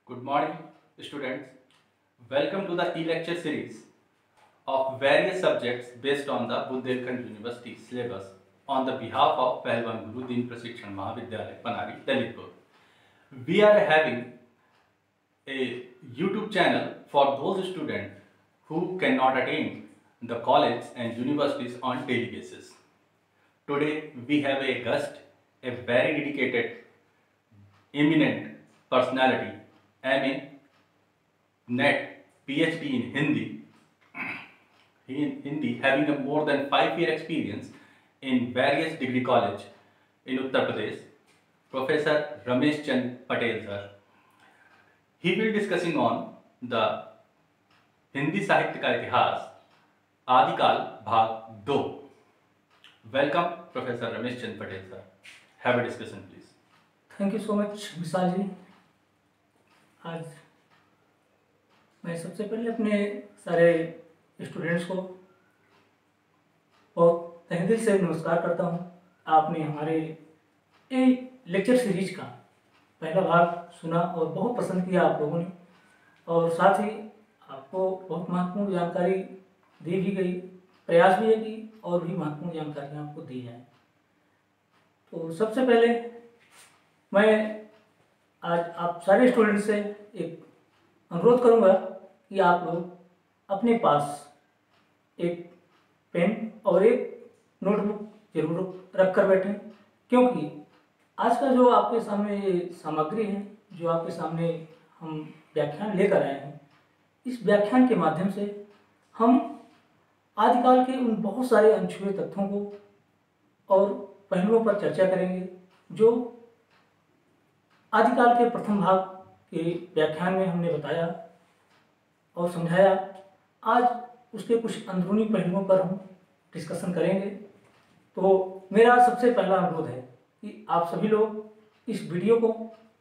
Good morning, students. Welcome to the e-lecture series of various subjects based on the Bundelkhand University syllabus on the behalf of Pahalwan Guru Deen Prashikshan Mahavidyalaya, Panari, Lalitpur. We are having a YouTube channel for those students who cannot attend the college and universities on daily basis. Today we have a guest, a very dedicated, eminent personality, MA NET PhD in Hindi. He in Hindi having a more than 5-year experience in various degree college in Uttar Pradesh, Professor Ramesh Chand Patel sir. He will discussing on the Hindi साहित्य का इतिहास आदिकाल भाग 2. Welcome Professor Ramesh Chand Patel sir. Have a discussion please. Thank you so much Vishal ji. आज मैं सबसे पहले अपने सारे स्टूडेंट्स को बहुत तहे दिल से नमस्कार करता हूँ। आपने हमारे लेक्चर सीरीज का पहला भाग सुना और बहुत पसंद किया आप लोगों ने, और साथ ही आपको बहुत महत्वपूर्ण जानकारी दी भी गई। प्रयास भी है कि और भी महत्वपूर्ण जानकारियाँ आपको दी जाएँ। तो सबसे पहले मैं आज आप सारे स्टूडेंट से एक अनुरोध करूंगा कि आप लोग अपने पास एक पेन और एक नोटबुक जरूर रख कर बैठें, क्योंकि आज का जो आपके सामने ये सामग्री है, जो आपके सामने हम व्याख्यान लेकर आए हैं, इस व्याख्यान के माध्यम से हम आदिकाल के उन बहुत सारे अनछुए तथ्यों को और पहलुओं पर चर्चा करेंगे जो आदिकाल के प्रथम भाग के व्याख्यान में हमने बताया और समझाया। आज उसके कुछ अंदरूनी पहलुओं पर हम डिस्कशन करेंगे। तो मेरा सबसे पहला अनुरोध है कि आप सभी लोग इस वीडियो को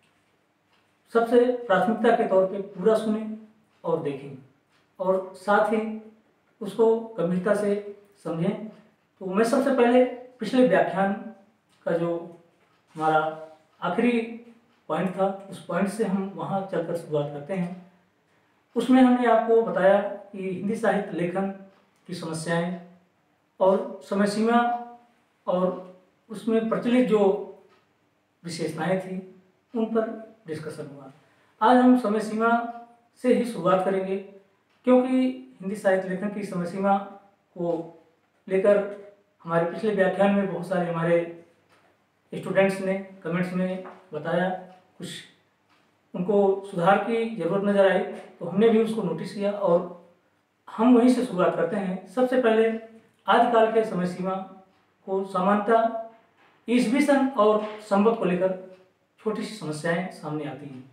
सबसे प्राथमिकता के तौर पे पूरा सुनें और देखें, और साथ ही उसको गंभीरता से समझें। तो मैं सबसे पहले पिछले व्याख्यान का जो हमारा आखिरी पॉइंट था, उस पॉइंट से हम वहाँ चलकर शुरुआत करते हैं। उसमें हमने आपको बताया कि हिंदी साहित्य लेखन की समस्याएं और समय सीमा और उसमें प्रचलित जो विशेषताएं थी उन पर डिस्कशन हुआ। आज हम समय सीमा से ही शुरुआत करेंगे, क्योंकि हिंदी साहित्य लेखन की समय सीमा को लेकर हमारे पिछले व्याख्यान में बहुत सारे हमारे स्टूडेंट्स ने कमेंट्स में बताया, कुछ उनको सुधार की ज़रूरत नज़र आई, तो हमने भी उसको नोटिस किया और हम वहीं से शुरुआत करते हैं। सबसे पहले आदिकाल के समय सीमा को सामान्यतः ईसवी सन और संवत को लेकर छोटी सी समस्याएं सामने आती हैं।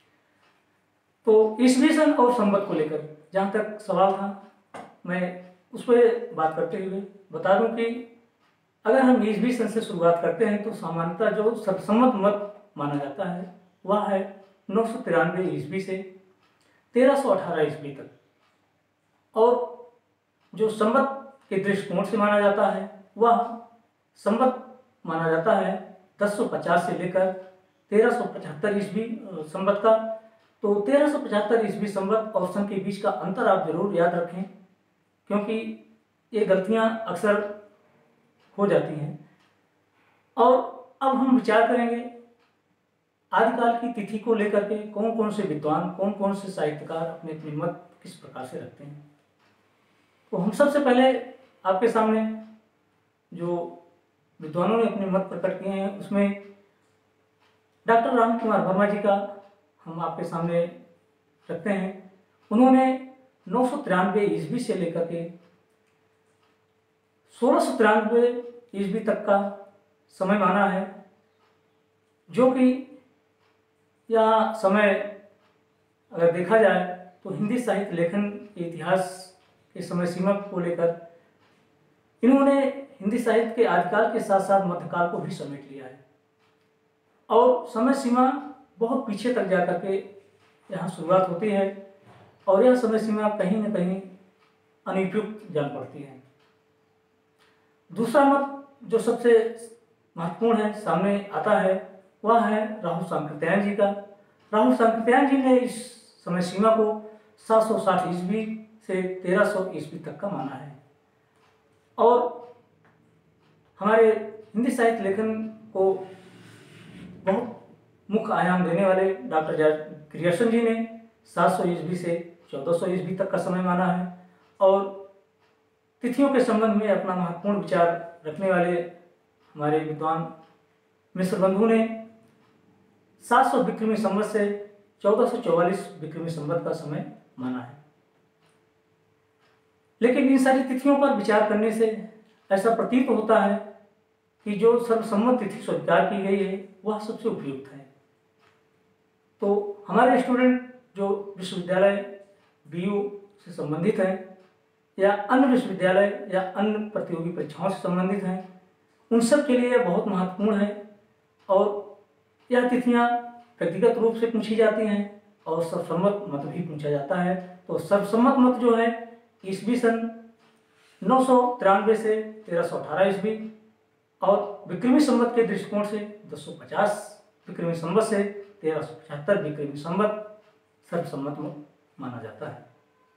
तो ईसवी सन और संवत को लेकर जहाँ तक सवाल था, मैं उस पर बात करते हुए बता दूं कि अगर हम ईसवी सन से शुरुआत करते हैं तो सामान्यतः जो सर्वसम्मत मत माना जाता है वह है 993 ईस्वी से 1318 ईस्वी तक, और जो संवत के दृष्टिकोण से माना जाता है वह संवत माना जाता है 1050 से लेकर 1375 ईस्वी संवत का। तो 1375 ईस्वी संवत और सन के बीच का अंतर आप जरूर याद रखें, क्योंकि ये गलतियां अक्सर हो जाती हैं। और अब हम विचार करेंगे आदिकाल की तिथि को लेकर के कौन कौन से विद्वान, कौन कौन से साहित्यकार अपने अपने मत किस प्रकार से रखते हैं। तो हम सबसे पहले आपके सामने जो विद्वानों ने अपने मत प्रकट किए हैं उसमें डॉक्टर राम कुमार वर्मा जी का हम आपके सामने रखते हैं। उन्होंने 993 ईस्वी से लेकर के 1693 ईस्वी तक का समय माना है, जो कि यह समय अगर देखा जाए तो हिंदी साहित्य लेखन के इतिहास के समय सीमा को लेकर इन्होंने हिंदी साहित्य के आदिकाल के साथ साथ मध्यकाल को भी समेट लिया है, और समय सीमा बहुत पीछे तक जाकर के यहाँ शुरुआत होती है, और यह समय सीमा कहीं न कहीं अनुपयुक्त जान पड़ती है। दूसरा मत जो सबसे महत्वपूर्ण है, सामने आता है, वह है राहुल सांकृत्यायन जी का। राहुल सांकृत्यायन जी ने इस समय सीमा को 760 ईस्वी से 1300 ईस्वी तक का माना है। और हमारे हिंदी साहित्य लेखन को बहुत मुख्य आयाम देने वाले डॉक्टर ग्रियर्सन जी ने 700 ईस्वी से 1400 ईस्वी तक का समय माना है। और तिथियों के संबंध में अपना महत्वपूर्ण विचार रखने वाले हमारे विद्वान मिश्र बंधु ने 700 विक्रमी संवत से 1444 विक्रमी संवत का समय माना है। लेकिन इन सारी तिथियों पर विचार करने से ऐसा प्रतीत होता है कि जो सर्वसम्मत तिथि स्वीकार की गई है वह सबसे उपयुक्त है। तो हमारे स्टूडेंट जो विश्वविद्यालय BU से संबंधित हैं या अन्य विश्वविद्यालय या अन्य प्रतियोगी परीक्षाओं से संबंधित हैं, उन सब के लिए बहुत महत्वपूर्ण है। और यह तिथियां व्यक्तिगत रूप से पूछी जाती हैं और सर्वसम्मत मत भी पूछा जाता है। तो सर्वसम्मत मत जो है ईस्वी सन 993 से 1318 ईस्वी और विक्रमी संवत के दृष्टिकोण से 250 विक्रमी संवत से 1375 विक्रमी संवत सर्वसम्मत माना जाता है।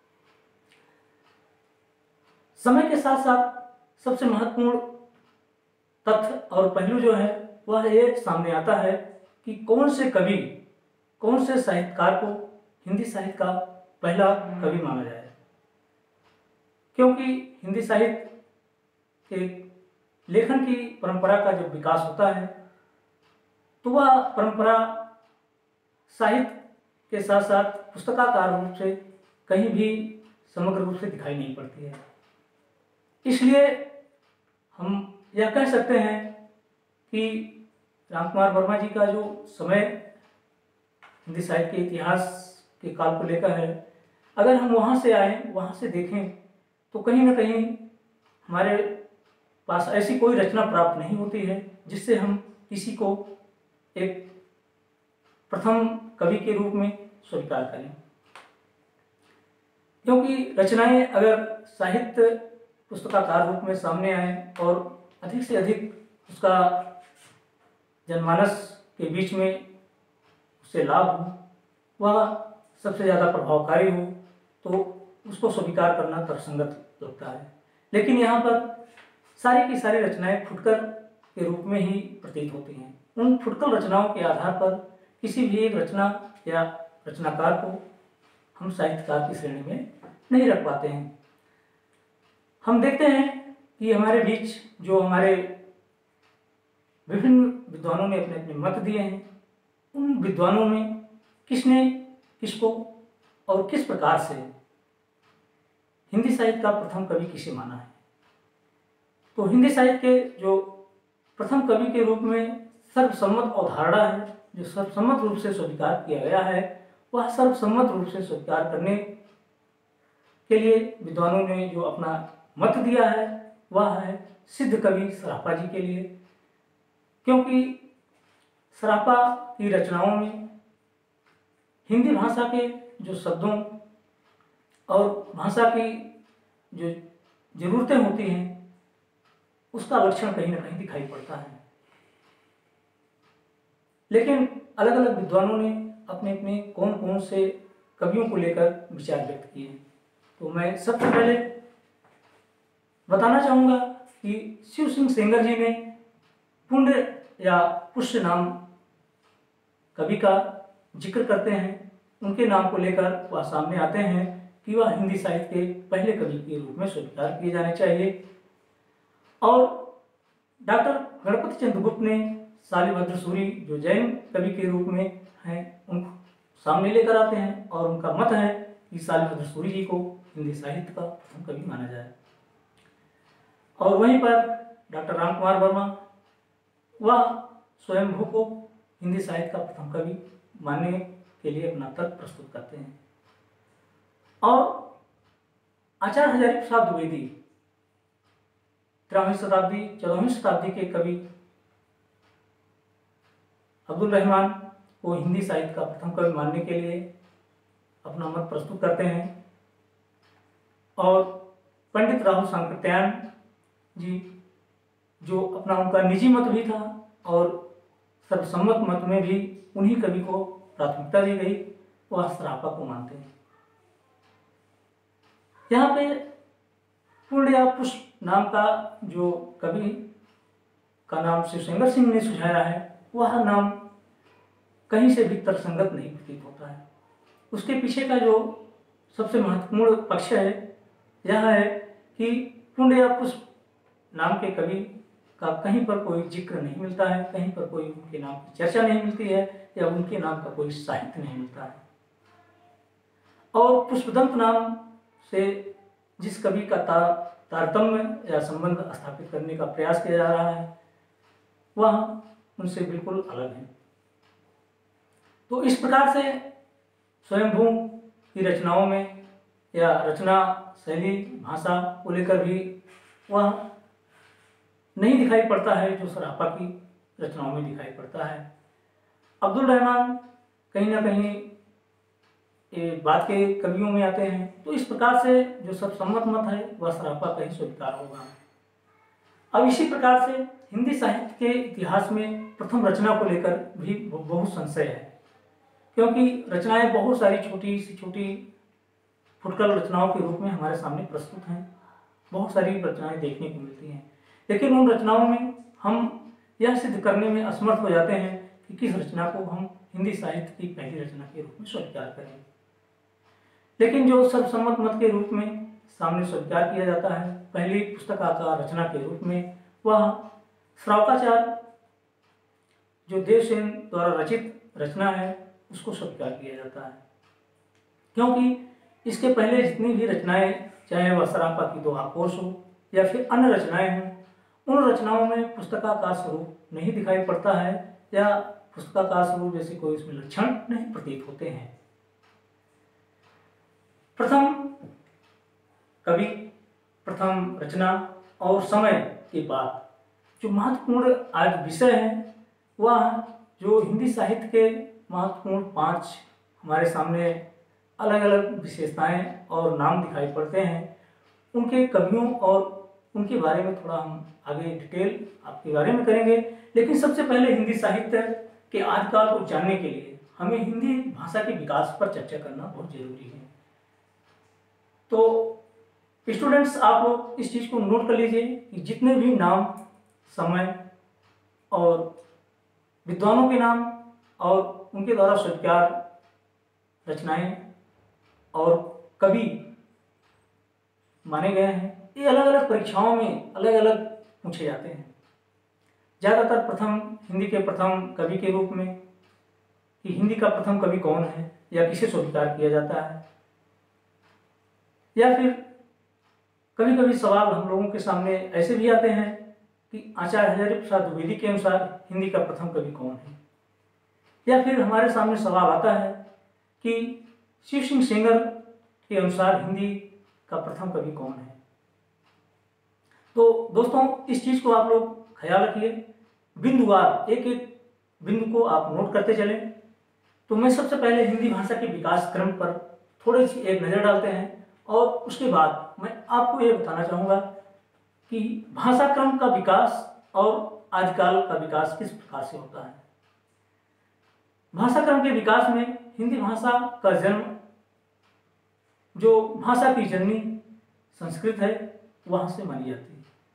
समय के साथ साथ सबसे महत्वपूर्ण तथ्य और पहलू जो है वह ये सामने आता है कि कौन से कवि, कौन से साहित्यकार को हिंदी साहित्य का पहला कवि माना जाए। क्योंकि हिंदी साहित्य के लेखन की परंपरा का जब विकास होता है तो वह परंपरा साहित्य के साथ साथ पुस्तकाकार रूप से कहीं भी समग्र रूप से दिखाई नहीं पड़ती है। इसलिए हम यह कह सकते हैं कि रामकुमार वर्मा जी का जो समय हिंदी साहित्य के इतिहास के काल को लेकर है, अगर हम वहाँ से आए, वहाँ से देखें तो कहीं ना कहीं हमारे पास ऐसी कोई रचना प्राप्त नहीं होती है जिससे हम किसी को एक प्रथम कवि के रूप में स्वीकार करें। क्योंकि रचनाएं अगर साहित्य पुस्तकाकार रूप में सामने आए और अधिक से अधिक उसका जनमानस के बीच में उससे लाभ हो, वह सबसे ज़्यादा प्रभावकारी हो, तो उसको स्वीकार करना तर्कसंगत लगता है। लेकिन यहाँ पर सारी की सारी रचनाएं फुटकर के रूप में ही प्रतीत होती हैं। उन फुटकर रचनाओं के आधार पर किसी भी एक रचना या रचनाकार को हम साहित्यकार की श्रेणी में नहीं रख पाते हैं। हम देखते हैं कि हमारे बीच जो हमारे विभिन्न विद्वानों ने अपने अपने मत दिए हैं, उन विद्वानों में किसने किसको और किस प्रकार से हिंदी साहित्य का प्रथम कवि किसे माना है। तो हिंदी साहित्य के जो प्रथम कवि के रूप में सर्वसम्मत अवधारणा है, जो सर्वसम्मत रूप से स्वीकार किया गया है, वह सर्वसम्मत रूप से स्वीकार करने के लिए विद्वानों ने जो अपना मत दिया है वह है सिद्ध कवि सराफा जी के लिए। क्योंकि सराफा की रचनाओं में हिंदी भाषा के जो शब्दों और भाषा की जो जरूरतें होती हैं उसका लक्षण कहीं ना कहीं दिखाई पड़ता है। लेकिन अलग अलग विद्वानों ने अपने अपने कौन कौन से कवियों को लेकर विचार व्यक्त किए। तो मैं सबसे पहले बताना चाहूँगा कि शिव सिंह सेंगर जी ने पुण्य या पुष्य नाम कवि का जिक्र करते हैं। उनके नाम को लेकर वह सामने आते हैं कि वह हिंदी साहित्य के पहले कवि के रूप में स्वीकार किए जाने चाहिए। और डॉक्टर गणपति चंद्र गुप्त ने शालिभद्र सूरी जो जैन कवि के रूप में हैं उनको सामने लेकर आते हैं और उनका मत है कि शालिभद्र सूरी जी को हिंदी साहित्य का प्रथम कवि माना जाए। और वहीं पर डॉक्टर रामकुमार वर्मा वह स्वयंभू को हिंदी साहित्य का प्रथम कवि मानने के लिए अपना तर्क प्रस्तुत करते हैं। और आचार्य हजारी प्रसाद द्विवेदी 13वीं शताब्दी 14वीं शताब्दी के कवि अब्दुल रहमान को हिंदी साहित्य का प्रथम कवि मानने के लिए अपना मत प्रस्तुत करते हैं। और पंडित राहुल सांकृत्यायन जी जो अपना उनका निजी मत भी था और सर्वसम्मत मत में भी उन्हीं कवि को प्राथमिकता दी गई वह सरापा को मानते हैं। यहाँ पे पूर्ण या पुष्प नाम का जो कवि का नाम शिवशंकर सिंह ने सुझाया है वह नाम कहीं से भी तर्कसंगत नहीं प्रतीत होता है। उसके पीछे का जो सबसे महत्वपूर्ण पक्ष है यह है कि पुण्य या पुष्प नाम के कवि का कहीं पर कोई जिक्र नहीं मिलता है, कहीं पर कोई उनके नाम की चर्चा नहीं मिलती है या उनके नाम का कोई साहित्य नहीं मिलता है। और पुष्पदंत नाम से जिस कवि का तारतम्य या संबंध स्थापित करने का प्रयास किया जा रहा है वह उनसे बिल्कुल अलग है। तो इस प्रकार से स्वयंभू की रचनाओं में या रचना शैली भाषा को लेकर भी वह नहीं दिखाई पड़ता है जो सरापा की रचनाओं में दिखाई पड़ता है। अब्दुल रहमान कहीं ना कहीं ये बात के कवियों में आते हैं। तो इस प्रकार से जो सर्वसम्मत मत है वह सरापा का ही स्वीकार होगा। अब इसी प्रकार से हिंदी साहित्य के इतिहास में प्रथम रचना को लेकर भी बहुत संशय है, क्योंकि रचनाएं बहुत सारी छोटी सी छोटी फुटकर रचनाओं के रूप में हमारे सामने प्रस्तुत हैं। बहुत सारी रचनाएं देखने को मिलती हैं, लेकिन उन रचनाओं में हम यह सिद्ध करने में असमर्थ हो जाते हैं कि किस रचना को हम हिंदी साहित्य की पहली रचना के रूप में स्वीकार करें। लेकिन जो सर्वसम्मत मत के रूप में सामने स्वीकार किया जाता है पहली पुस्तकाकार रचना के रूप में, वह श्रावकाचार जो देवसेन द्वारा रचित रचना है उसको स्वीकार किया जाता है, क्योंकि इसके पहले जितनी भी रचनाएं चाहे वह सरापा की दोहा कोश हो या फिर अन्य रचनाएं हों, उन रचनाओं में पुस्तकाकार स्वरूप नहीं दिखाई पड़ता है या पुस्तकाकार स्वरूप जैसे कोई इसमें लक्षण नहीं प्रतीत होते हैं। प्रथम कवि, प्रथम रचना और समय के बाद जो महत्वपूर्ण आज विषय है वह जो हिंदी साहित्य के महत्वपूर्ण 5 हमारे सामने अलग अलग विशेषताएं और नाम दिखाई पड़ते हैं, उनके कवियों और उनके बारे में थोड़ा हम आगे डिटेल आपके बारे में करेंगे। लेकिन सबसे पहले हिंदी साहित्य के आदिकाल को जानने के लिए हमें हिंदी भाषा के विकास पर चर्चा करना बहुत जरूरी है। तो स्टूडेंट्स आप लोग इस चीज़ को नोट कर लीजिए कि जितने भी नाम, समय और विद्वानों के नाम और उनके द्वारा स्वीकार रचनाएं और कवि माने गए हैं, ये अलग अलग परीक्षाओं में अलग अलग पूछे जाते हैं। ज़्यादातर प्रथम हिंदी के प्रथम कवि के रूप में कि हिंदी का प्रथम कवि कौन है या किसे स्वीकार किया जाता है, या फिर कभी कभी सवाल हम लोगों के सामने ऐसे भी आते हैं कि आचार्य हजारी प्रसाद द्विवेदी के अनुसार हिंदी का प्रथम कवि कौन है, या फिर हमारे सामने सवाल आता है कि शिव सिंह सेंगर के अनुसार हिंदी का प्रथम कवि कौन है। तो दोस्तों इस चीज़ को आप लोग ख्याल रखिए, बिंदुवार एक एक बिंदु को आप नोट करते चलें। तो मैं सबसे पहले हिंदी भाषा के विकास क्रम पर थोड़ी सी एक नज़र डालते हैं और उसके बाद मैं आपको ये बताना चाहूँगा कि भाषा क्रम का विकास और आदिकाल का विकास किस प्रकार से होता है। भाषा क्रम के विकास में हिंदी भाषा का जन्म, जो भाषा की जननी संस्कृत है, वहाँ से मानी जाती है।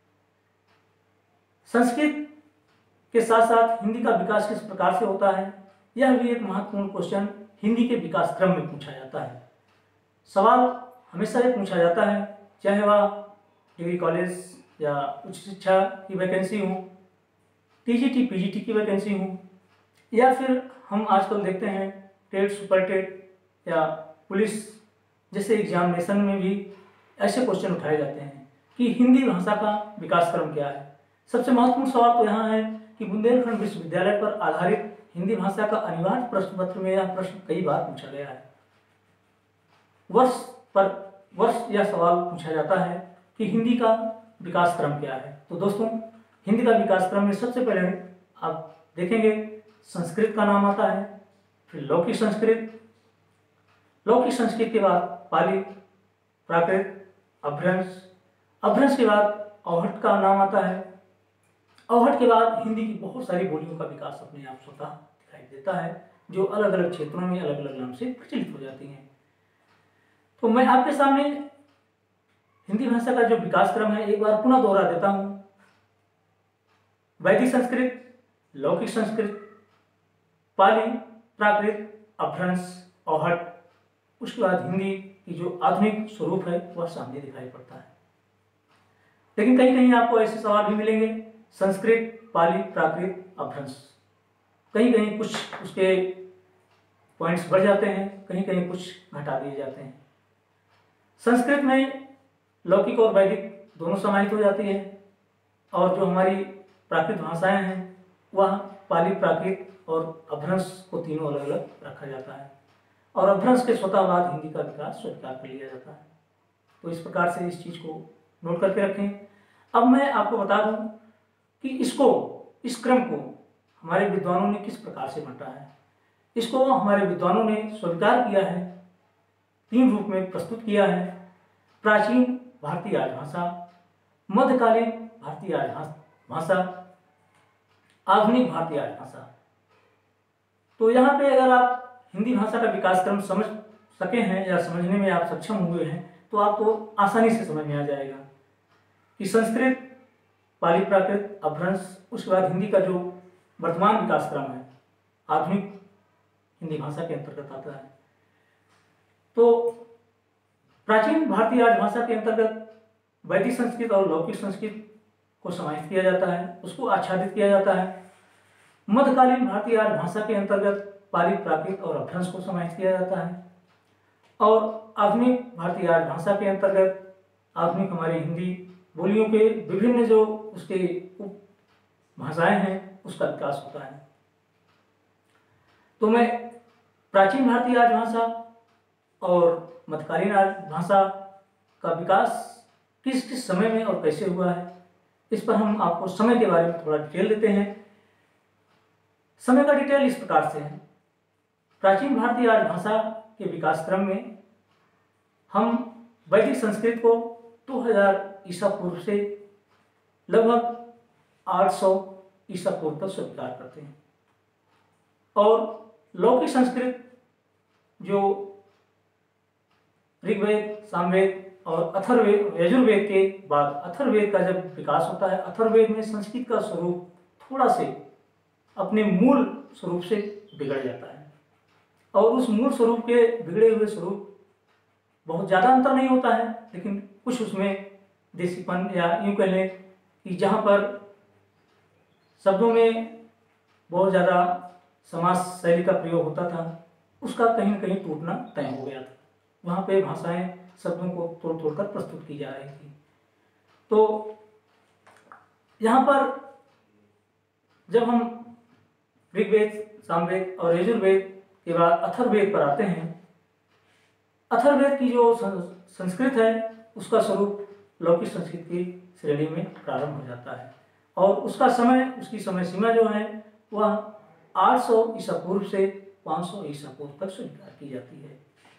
संस्कृत के साथ साथ हिंदी का विकास किस प्रकार से होता है, यह भी एक महत्वपूर्ण क्वेश्चन हिंदी के विकास क्रम में पूछा जाता है। सवाल हमेशा ये पूछा जाता है, चाहे वह डिग्री कॉलेज या उच्च शिक्षा की वैकेंसी हो, टीजीटी पीजीटी की वैकेंसी हो, या फिर हम आजकल देखते हैं टेट, सुपर टेट या पुलिस जैसे एग्जामिनेशन में भी ऐसे क्वेश्चन उठाए जाते हैं कि हिंदी भाषा का विकास क्रम क्या है। सबसे महत्वपूर्ण सवाल तो यहाँ है कि बुंदेलखंड विश्वविद्यालय पर आधारित हिंदी भाषा का अनिवार्य प्रश्न पत्र में यह प्रश्न कई बार पूछा गया है। वर्ष पर वर्ष यह सवाल पूछा जाता है कि हिंदी का विकास क्रम क्या है। तो दोस्तों हिंदी का विकास क्रम में सबसे पहले आप देखेंगे संस्कृत का नाम आता है, फिर लौकिक संस्कृत, लौकिक संस्कृत के बाद पाली, प्राकृत, अपभ्रंश, अपभ्रंश के बाद अवहट का नाम आता है, अवहट के बाद हिंदी की बहुत सारी बोलियों का विकास अपने आप स्वतः दिखाई देता है। जो अलग अलग क्षेत्रों में अलग अलग नाम से प्रचलित हो जाती हैं। तो मैं आपके सामने हिंदी भाषा का जो विकास क्रम है एक बार पुनः दोहरा देता हूँ। वैदिक संस्कृत, लौकिक संस्कृत, पाली, प्राकृत, अपभ्रंश, आहट, उसके बाद हिंदी की जो आधुनिक स्वरूप है वह सामने दिखाई पड़ता है। लेकिन कहीं कहीं आपको ऐसे सवाल भी मिलेंगे, संस्कृत, पाली, प्राकृत, अपभ्रंश, कहीं कहीं कुछ उसके पॉइंट्स बढ़ जाते हैं, कहीं कहीं कुछ घटा दिए जाते हैं। संस्कृत में लौकिक और वैदिक दोनों समाहित हो जाती है, और जो हमारी प्राकृत भाषाएं हैं वह पाली, प्राकृत और अपभ्रंश को तीनों अलग अलग रखा जाता है, और अपभ्रंश के स्वतः बाद हिंदी का विकास स्वीकार कर लिया जाता है। तो इस प्रकार से इस चीज़ को नोट करके रखें। अब मैं आपको बता दूं कि इस क्रम को हमारे विद्वानों ने किस प्रकार से बांटा है। इसको हमारे विद्वानों ने स्वीकार किया है, 3 रूप में प्रस्तुत किया है: प्राचीन भारतीय राजभाषा, मध्यकालीन भारतीय राजभाषा, आधुनिक भारतीय राजभाषा। तो यहाँ पे अगर आप हिंदी भाषा का विकास क्रम समझ सके हैं या समझने में आप सक्षम हुए हैं तो आपको आसानी से समझ में आ जाएगा कि संस्कृत, पाली, प्राकृत, अपभ्रंश, उसके बाद हिंदी का जो वर्तमान विकास क्रम है आधुनिक हिंदी भाषा के अंतर्गत आता है। तो प्राचीन भारतीय राजभाषा के अंतर्गत वैदिक संस्कृत और लौकिक संस्कृत को समाहित किया जाता है, उसको आच्छादित किया जाता है। मध्यकालीन भारतीय राजभाषा के अंतर्गत पाली, प्राकृत और अपभ्रंश को समाहित किया जाता है, और आधुनिक भारतीय राजभाषा के अंतर्गत आधुनिक हमारी हिंदी बोलियों के विभिन्न जो उसके उप भाषाएं हैं उसका विकास होता है। तो मैं प्राचीन भारतीय राजभाषा और मध्यकालीन राजभाषा का विकास किस किस समय में और कैसे हुआ है इस पर हम आपको समय के बारे में थोड़ा डिटेल देते हैं। समय का डिटेल इस प्रकार से है। प्राचीन भारतीय राजभाषा के विकास क्रम में हम वैदिक संस्कृत को 2000 ईसा पूर्व से लगभग 800 ईसा पूर्व तक स्वीकार करते हैं, और लौकिक संस्कृत जो ऋग्वेद, सामवेद और अथर्ववेद, यजुर्वेद के बाद अथर्ववेद का जब विकास होता है, अथर्ववेद में संस्कृत का स्वरूप थोड़ा से अपने मूल स्वरूप से बिगड़ जाता है, और उस मूल स्वरूप के बिगड़े हुए स्वरूप बहुत ज़्यादा अंतर नहीं होता है, लेकिन कुछ उसमें देसीपन या यूँ कह लें कि जहाँ पर शब्दों में बहुत ज़्यादा समास शैली का प्रयोग होता था उसका कहीं न कहीं टूटना तय हो गया था। वहाँ पे भाषाएं शब्दों को तोड़ तोड़ कर प्रस्तुत की जा रही थी। तो यहाँ पर जब हम ऋग्वेद, सामवेद और यजुर्वेद के बाद अथर्ववेद पर आते हैं, अथर्ववेद की जो संस्कृत है उसका स्वरूप लौकिक संस्कृत की श्रेणी में प्रारंभ हो जाता है, और उसका समय, उसकी समय सीमा जो है वह 800 ईसा पूर्व से 500 ईसा पूर्व तक स्वीकार की जाती है।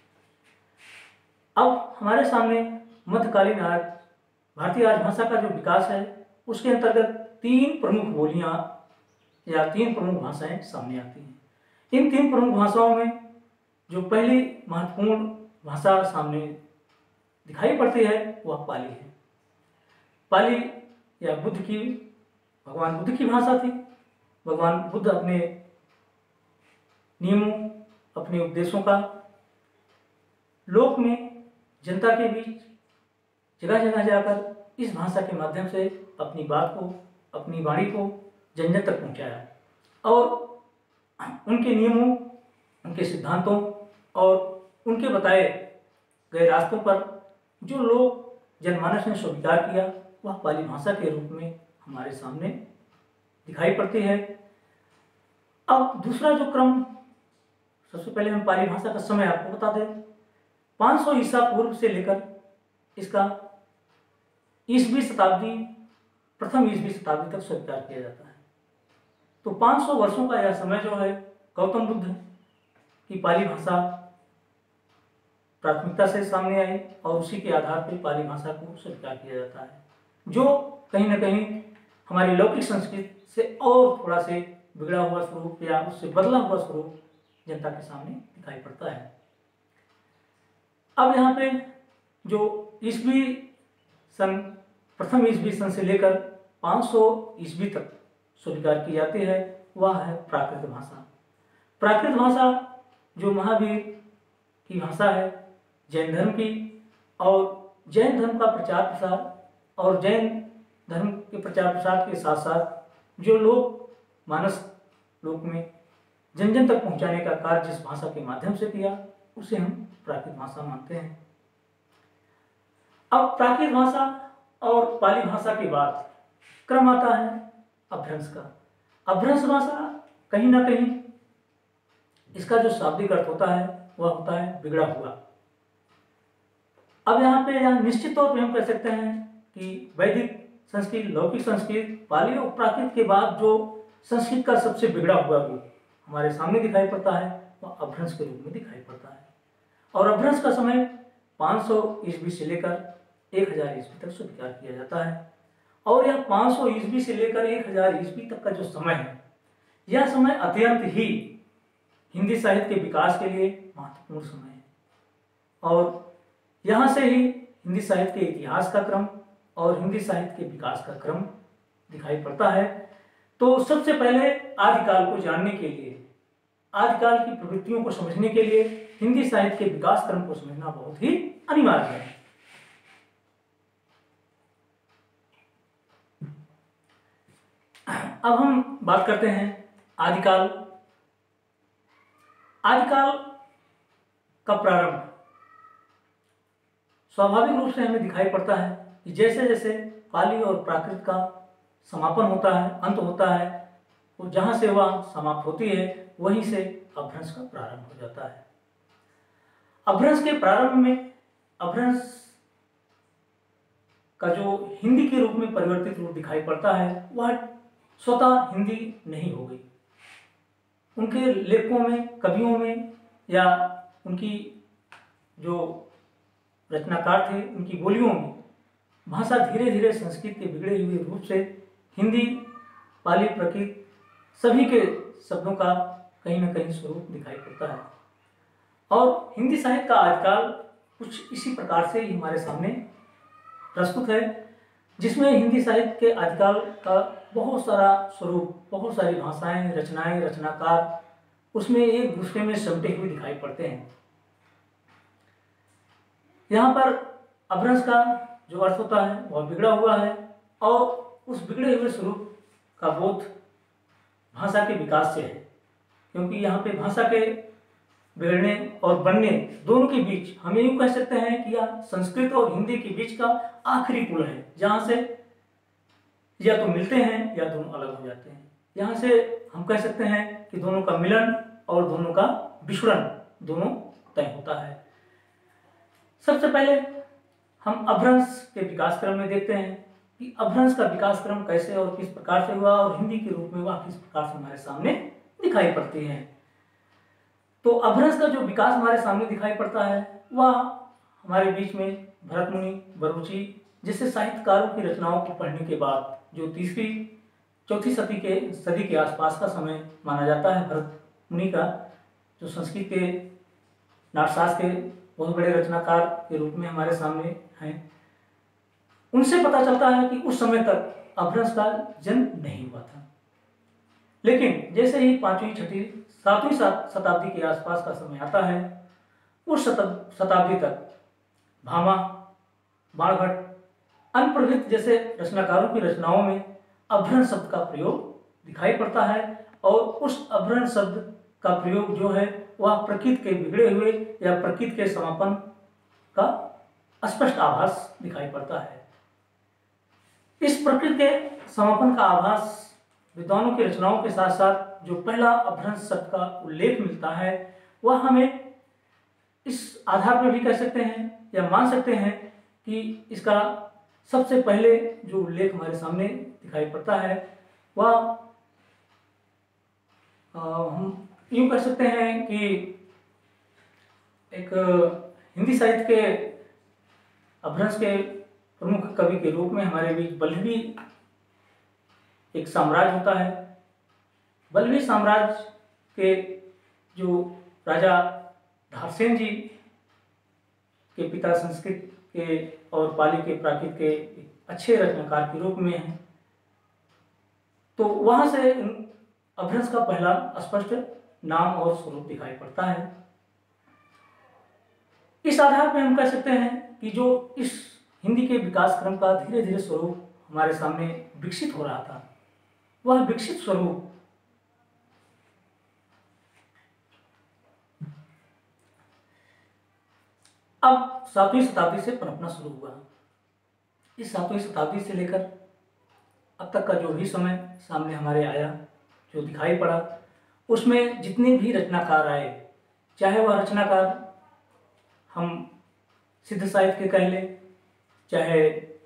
अब हमारे सामने मध्यकालीन भारतीय राजभाषा का जो विकास है उसके अंतर्गत 3 प्रमुख बोलियां या 3 प्रमुख भाषाएं सामने आती हैं। इन 3 प्रमुख भाषाओं में जो पहली महत्वपूर्ण भाषा सामने दिखाई पड़ती है वह पाली है। पाली या भगवान बुद्ध की भाषा थी। भगवान बुद्ध अपने नियमों, अपने उपदेशों का लोक में, जनता के बीच जगह जगह जाकर इस भाषा के माध्यम से अपनी बात को, अपनी वाणी को जन जन तक पहुंचाया, और उनके नियमों, उनके सिद्धांतों और उनके बताए गए रास्तों पर जो लोग जनमानस ने स्वीकार किया वह पाली भाषा के रूप में हमारे सामने दिखाई पड़ती है। अब दूसरा जो क्रम, सबसे पहले हम पाली भाषा का समय आपको बता दें। 500 ईसा पूर्व से लेकर इसका ईसवीं शताब्दी, प्रथम ईसवीं शताब्दी तक स्वीकार किया जाता है। तो 500 वर्षों का यह समय जो है गौतम बुद्ध की पाली भाषा प्राथमिकता से सामने आई, और उसी के आधार पर पाली भाषा को स्वीकार किया जाता है, जो कहीं ना कहीं हमारी लौकिक संस्कृत से और थोड़ा से बिगड़ा हुआ स्वरूप या उससे बदला हुआ स्वरूप जनता के सामने दिखाई पड़ता है। अब यहाँ पे जो ईस्वी सन, प्रथम ईस्वी सन से लेकर 500 ईस्वी तक स्वीकार की जाती है वह है प्राकृत भाषा। प्राकृत भाषा जो महावीर की भाषा है जैन धर्म की, और जैन धर्म का प्रचार प्रसार और जैन धर्म के प्रचार प्रसार के साथ साथ जो लोग मानस लोक में जन जन तक पहुंचाने का कार्य जिस भाषा के माध्यम से किया उसे हम प्राकृत भाषा मानते हैं। अब प्राकृत भाषा और पाली भाषा के बाद क्रम आता है अपभ्रंश का। अपभ्रंश भाषा कहीं ना कहीं इसका जो शाब्दिक अर्थ होता है वह होता है बिगड़ा हुआ। अब यहाँ निश्चित तौर पे हम कह सकते हैं कि वैदिक संस्कृत, लौकिक संस्कृत, पाली और प्राकृत के बाद जो संस्कृत का सबसे बिगड़ा हुआ रूप हमारे सामने दिखाई पड़ता है वह अपभ्रंश के रूप में दिखाई पड़ता है। और अपभ्रंश का समय 500 ईस्वी से लेकर 1000 ईस्वी तक स्वीकार किया जाता है। और यह 500 ईस्वी से लेकर 1000 ईस्वी तक का जो समय है यह समय अत्यंत ही हिंदी साहित्य के विकास के लिए महत्वपूर्ण समय है। और यहाँ से ही हिंदी साहित्य के इतिहास का क्रम और हिंदी साहित्य के विकास का क्रम दिखाई पड़ता है। तो सबसे पहले आदिकाल को जानने के लिए, आदिकाल की प्रवृत्तियों को समझने के लिए हिंदी साहित्य के विकास क्रम को समझना बहुत ही अनिवार्य है। अब हम बात करते हैं आदिकाल। आदिकाल का प्रारंभ स्वाभाविक रूप से हमें दिखाई पड़ता है कि जैसे जैसे पाली और प्राकृत का समापन होता है, अंत होता है, वो जहाँ से वह समाप्त होती है वहीं से अपभ्रंश का प्रारंभ हो जाता है। अपभ्रंश के प्रारंभ में अपभ्रंश का जो हिंदी के रूप में परिवर्तित रूप दिखाई पड़ता है वह स्वतः हिंदी नहीं हो गई। उनके लेखकों में, कवियों में या उनकी जो रचनाकार थे उनकी बोलियों में भाषा धीरे धीरे संस्कृत के बिगड़े हुए रूप से हिंदी, पाली, प्राकृत सभी के शब्दों का कहीं न कहीं स्वरूप दिखाई पड़ता है। और हिंदी साहित्य का आदिकाल कुछ इसी प्रकार से ही हमारे सामने प्रस्तुत है, जिसमें हिंदी साहित्य के आदिकाल का बहुत सारा स्वरूप, बहुत सारी भाषाएं, रचनाएं, रचनाकार उसमें एक दूसरे में समेटे हुए दिखाई पड़ते हैं। यहाँ पर अपभ्रंश का जो अर्थ होता है वह बिगड़ा हुआ है और उस बिगड़े हुए स्वरूप का बोध भाषा के विकास से है, क्योंकि यहाँ पे भाषा के बिगड़ने और बनने दोनों के बीच हम यूँ कह सकते हैं कि यह संस्कृत और हिंदी के बीच का आखिरी पुल है, जहाँ से या तो मिलते हैं या दोनों अलग हो जाते हैं। यहाँ से हम कह सकते हैं कि दोनों का मिलन और दोनों का विछुड़न दोनों तय होता है। सबसे पहले हम अपभ्रंश के विकास क्रम में देखते हैं कि अपभ्रंश का विकास क्रम कैसे और किस प्रकार से हुआ और हिंदी के रूप में वह किस प्रकार से हमारे सामने दिखाई पड़ती है। तो अपभ्रंश का जो विकास हमारे सामने दिखाई पड़ता है वह हमारे बीच में भरत मुनि, बरूची जैसे साहित्यकारों की रचनाओं को पढ़ने के बाद जो 3वीं-4वीं सदी के आसपास का समय माना जाता है भरत मुनि का, जो संस्कृत के नाट्यशास्त्र के बहुत बड़े रचनाकार के रूप में हमारे सामने हैं, उनसे पता चलता है कि उस समय तक अपभ्रंश का जन्म नहीं हुआ था। लेकिन जैसे ही 5वीं, 6वीं, 7वीं शताब्दी के आसपास का समय आता है, उस शताब्दी तक भामा, बाणभट्ट, अनप्रवृत्त जैसे रचनाकारों की रचनाओं में अपभ्रंश शब्द का प्रयोग दिखाई पड़ता है और उस अपभ्रंश शब्द का प्रयोग जो है वह प्रकृति के बिगड़े हुए या प्रकृति के समापन का स्पष्ट आभास दिखाई पड़ता है। इस प्रकृति के समापन का आभास विद्वानों की रचनाओं के साथ साथ जो पहला अपभ्रंश शब्द का उल्लेख मिलता है वह हमें इस आधार पर भी कह सकते हैं या मान सकते हैं कि इसका सबसे पहले जो उल्लेख हमारे सामने दिखाई पड़ता है वह हम यूँ कह सकते हैं कि एक हिंदी साहित्य के अपभ्रंश के प्रमुख कवि के रूप में हमारे बीच बल्लवी एक साम्राज्य होता है। बल्लवी साम्राज्य के जो राजा धारसेन जी के पिता संस्कृत के और पाली के प्राकृत के अच्छे रचनाकार के रूप में हैं। तो वहां से अपभ्रंश का पहला स्पष्ट नाम और स्वरूप दिखाई पड़ता है। इस आधार पर हम कह सकते हैं कि जो इस हिंदी के विकास क्रम का धीरे धीरे स्वरूप हमारे सामने विकसित हो रहा था, वह विकसित स्वरूप अब 7वीं शताब्दी से पनपना शुरू हुआ। इस 7वीं शताब्दी से लेकर अब तक का जो भी समय सामने हमारे आया, जो दिखाई पड़ा, उसमें जितने भी रचनाकार आए, चाहे वह रचनाकार हम सिद्ध साहित्य के कह लें, चाहे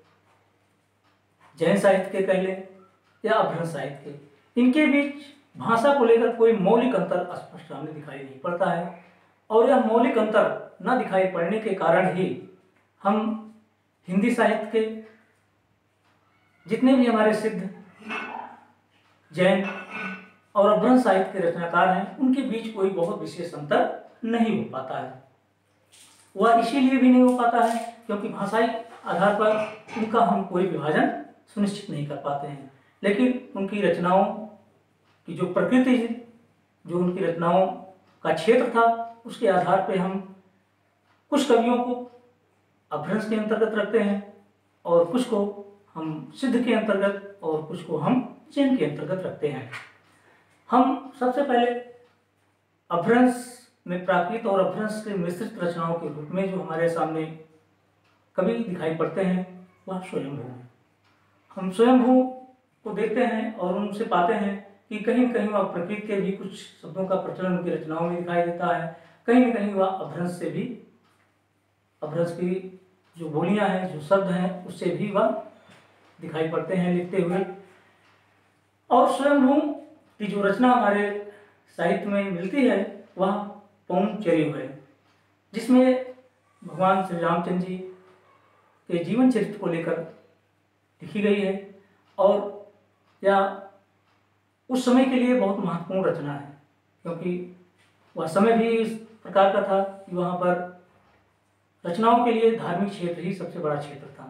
जैन साहित्य के कह लें या अपभ्रंश साहित्य के, इनके बीच भाषा को लेकर कोई मौलिक अंतर स्पष्ट सामने दिखाई नहीं पड़ता है। और यह मौलिक अंतर न दिखाई पड़ने के कारण ही हम हिंदी साहित्य के जितने भी हमारे सिद्ध जैन और अपभ्रंश साहित्य के रचनाकार हैं, उनके बीच कोई बहुत विशेष अंतर नहीं हो पाता है। वह इसीलिए भी नहीं हो पाता है क्योंकि भाषाई आधार पर उनका हम कोई विभाजन सुनिश्चित नहीं कर पाते हैं। लेकिन उनकी रचनाओं की जो प्रकृति है, जो उनकी रचनाओं का क्षेत्र था, उसके आधार पर हम कुछ कवियों को अपभ्रंश के अंतर्गत रखते हैं और कुछ को हम सिद्ध के अंतर्गत और कुछ को हम जैन के अंतर्गत रखते हैं। हम सबसे पहले अपभ्रंश में प्राकृत और अपभ्रंश के मिश्रित रचनाओं के रूप में जो हमारे सामने कवि दिखाई पड़ते हैं, वह स्वयंभू हैं। हम स्वयंभू को देखते हैं और उनसे पाते हैं कि कहीं न कहीं वह प्रकृति के भी कुछ शब्दों का प्रचलन उनकी रचनाओं में दिखाई देता है, कहीं न कहीं वह अपभ्रंश से भी, अपभ्रंश की जो बोलियां हैं, जो शब्द हैं, उससे भी वह दिखाई पड़ते हैं लिखते हुए। और स्वयंभू की जो रचना हमारे साहित्य में मिलती है, वह पौंड चरित्र है, जिसमें भगवान श्री रामचंद्र जी के जीवन चरित्र को लेकर लिखी गई है। और यह उस समय के लिए बहुत महत्वपूर्ण रचना है, क्योंकि वह समय भी इस प्रकार का था कि वहाँ पर रचनाओं के लिए धार्मिक क्षेत्र ही सबसे बड़ा क्षेत्र था।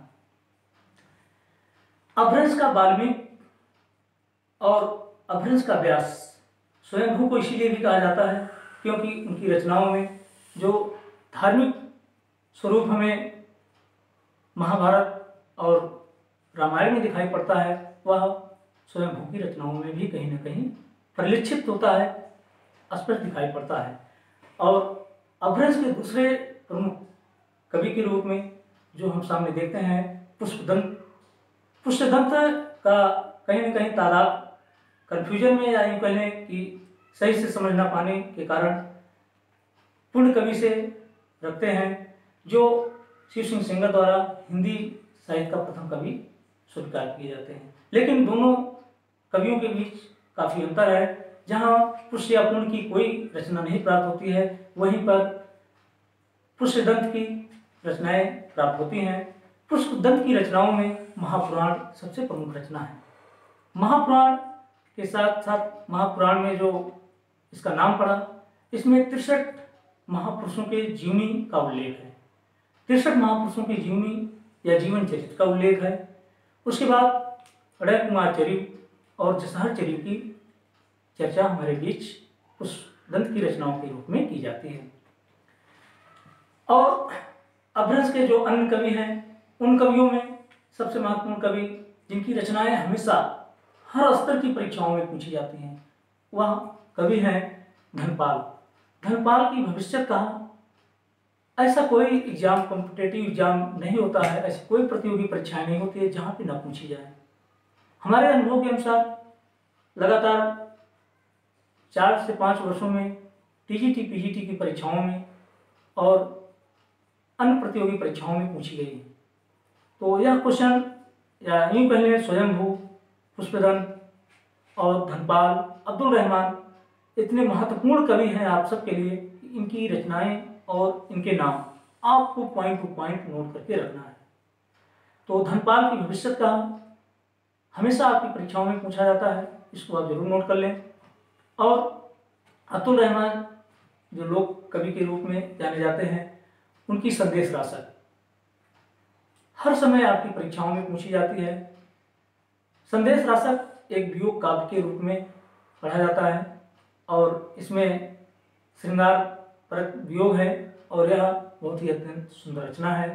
अपभ्रंश का वाल्मीकि और अपभ्रंश का व्यास स्वयंभू को इसीलिए भी कहा जाता है क्योंकि उनकी रचनाओं में जो धार्मिक स्वरूप हमें महाभारत और रामायण में दिखाई पड़ता है, वह स्वयंभू की रचनाओं में भी कहीं न कहीं परिलक्षित होता है, स्पष्ट दिखाई पड़ता है। और अपभ्रंश के दूसरे प्रमुख कवि के रूप में जो हम सामने देखते हैं, पुष्पदंत। पुष्पदंत का कहीं न कहीं तादाद कन्फ्यूजन में, या यूँ कह लें कि सही से समझ ना पाने के कारण पूर्ण कवि से रखते हैं, जो शिव सिंह सेंगर द्वारा हिंदी साहित्य का प्रथम कवि स्वीकार किए जाते हैं। लेकिन दोनों कवियों के बीच काफ़ी अंतर है। जहाँ पुष्प या पूर्ण की कोई रचना नहीं प्राप्त होती है, वहीं पर पुष्पदंत की रचनाएं प्राप्त होती हैं। पुष्पदंत की रचनाओं में महापुराण सबसे प्रमुख रचना है। महापुराण के साथ साथ महापुराण में जो इसका नाम पड़ा, इसमें 63 महापुरुषों के जीवनी का उल्लेख है। 63 महापुरुषों की जीवनी या जीवन चरित्र का उल्लेख है। उसके बाद अड़य कुमार चरित्र और जसहर चरित्र की चर्चा हमारे बीच पुष्पदंत की रचनाओं के रूप में की जाती है। और अपभ्रंश के जो अन्य कवि हैं, उन कवियों में सबसे महत्वपूर्ण कवि जिनकी रचनाएं हमेशा हर स्तर की परीक्षाओं में पूछी जाती हैं, वह कवि हैं धनपाल। धनपाल की भविष्य कहा, ऐसा कोई एग्जाम, कॉम्पिटेटिव एग्जाम नहीं होता है, ऐसी कोई प्रतियोगी परीक्षाएं नहीं होती है जहाँ पे ना पूछी जाए। हमारे अनुभव के अनुसार लगातार 4 से 5 वर्षों में टीजीटी, पीजीटी की परीक्षाओं में और अन्य प्रतियोगी परीक्षाओं में पूछी गई है। तो यह क्वेश्चन, या यूँ कह लें स्वयंभू, पुष्पदंत और धनपाल, अब्दुल रहमान इतने महत्वपूर्ण कवि हैं आप सबके लिए, इनकी रचनाएं और इनके नाम आपको पॉइंट टू पॉइंट नोट करके रखना है। तो धनपाल की भविष्य का हमेशा आपकी परीक्षाओं में पूछा जाता है, इसको आप जरूर नोट कर लें। और अब्दुल रहमान जो लोक कवि के रूप में जाने जाते हैं, उनकी संदेश राशक हर समय आपकी परीक्षाओं में पूछी जाती है। संदेश राशक एक वियोग काव्य के रूप में पढ़ा जाता है और इसमें श्रृंगार परक वियोग है और यह बहुत ही अत्यंत सुंदर रचना है।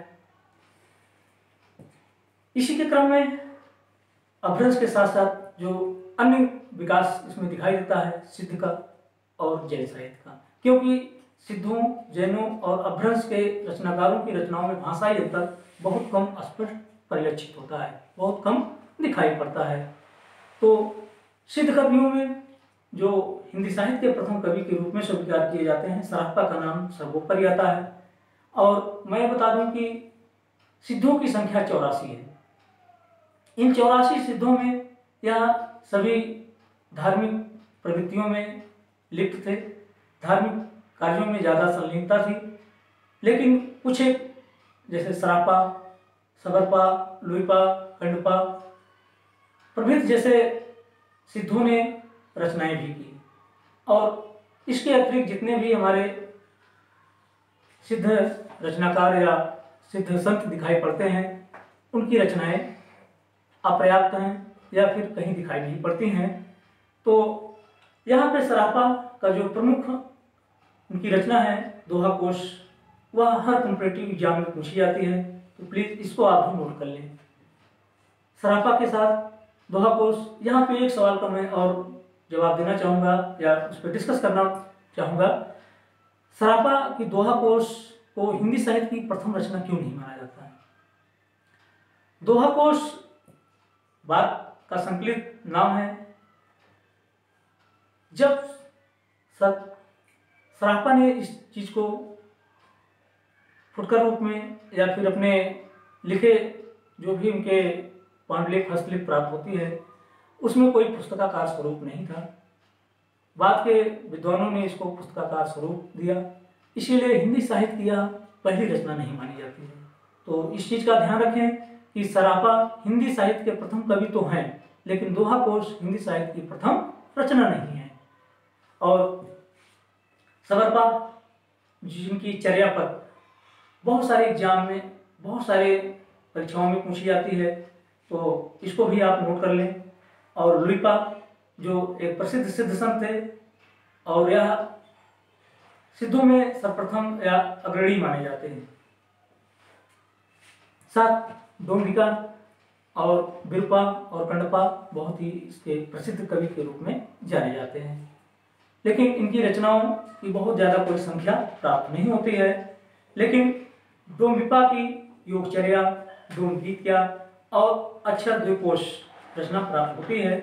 इसी के क्रम में अपभ्रंश के साथ साथ जो अन्य विकास इसमें दिखाई देता है सिद्ध का और जैन साहित्य का, क्योंकि सिद्धों, जैनों और अपभ्रंश के रचनाकारों की रचनाओं में भाषाई अंतर बहुत कम स्पष्ट परिलक्षित होता है, बहुत कम दिखाई पड़ता है। तो सिद्ध कवियों में जो हिंदी साहित्य के प्रथम कवि के रूप में स्वीकार किए जाते हैं, सराफा का नाम सर्वोपरि आता है। और मैं बता दूं कि सिद्धों की संख्या 84 है। इन 84 सिद्धों में यह सभी धार्मिक प्रवृत्तियों में लिप्त थे, धार्मिक कार्यों में ज़्यादा संलीनता थी। लेकिन कुछ एक जैसे सरापा, सगरपा, लुईपा, खंडपा प्रभृति जैसे सिद्धों ने रचनाएं भी की। और इसके अतिरिक्त जितने भी हमारे सिद्ध रचनाकार या सिद्ध संत दिखाई पड़ते हैं, उनकी रचनाएं अपर्याप्त हैं या फिर कहीं दिखाई नहीं पड़ती हैं। तो यहाँ पे सरापा का जो प्रमुख उनकी रचना है दोहा कोश, वह हर कॉम्पिटिटिव एग्जाम में पूछी जाती है, तो प्लीज़ इसको आप भी नोट कर लें। सरापा के साथ दोहा कोश, यहाँ पे एक सवाल का मैं और जवाब देना चाहूँगा या उस पर डिस्कस करना चाहूँगा। सरापा की दोहा कोश को हिंदी साहित्य की प्रथम रचना क्यों नहीं माना जाता है? दोहा कोश बात का संकलित नाम है। जब सरापा ने इस चीज को फुटकर रूप में या फिर अपने लिखे जो भी उनके पांडुलिपि, हस्तलिपि प्राप्त होती है, उसमें कोई पुस्तकाकार स्वरूप नहीं था। बाद के विद्वानों ने इसको पुस्तकाकार स्वरूप दिया, इसीलिए हिंदी साहित्य की यह पहली रचना नहीं मानी जाती है। तो इस चीज का ध्यान रखें कि सरापा हिंदी साहित्य के प्रथम कवि तो हैं, लेकिन दोहा कोश हिंदी साहित्य की प्रथम रचना नहीं है। और सगरपा जिनकी चर्या पर बहुत सारे एग्जाम में, बहुत सारे परीक्षाओं में पूछी जाती है, तो इसको भी आप नोट कर लें। और लुईपा जो एक प्रसिद्ध सिद्ध संत थे और यह सिद्धों में सर्वप्रथम या अग्रणी माने जाते हैं। साथ डोंगिका और बिरपा और कंडपा बहुत ही इसके प्रसिद्ध कवि के रूप में जाने जाते हैं, लेकिन इनकी रचनाओं की बहुत ज़्यादा कोई संख्या प्राप्त नहीं होती है। लेकिन डोंबिपा की योगचर्या, डोमगीतिया और अक्षर द्विकोश रचना प्राप्त होती है।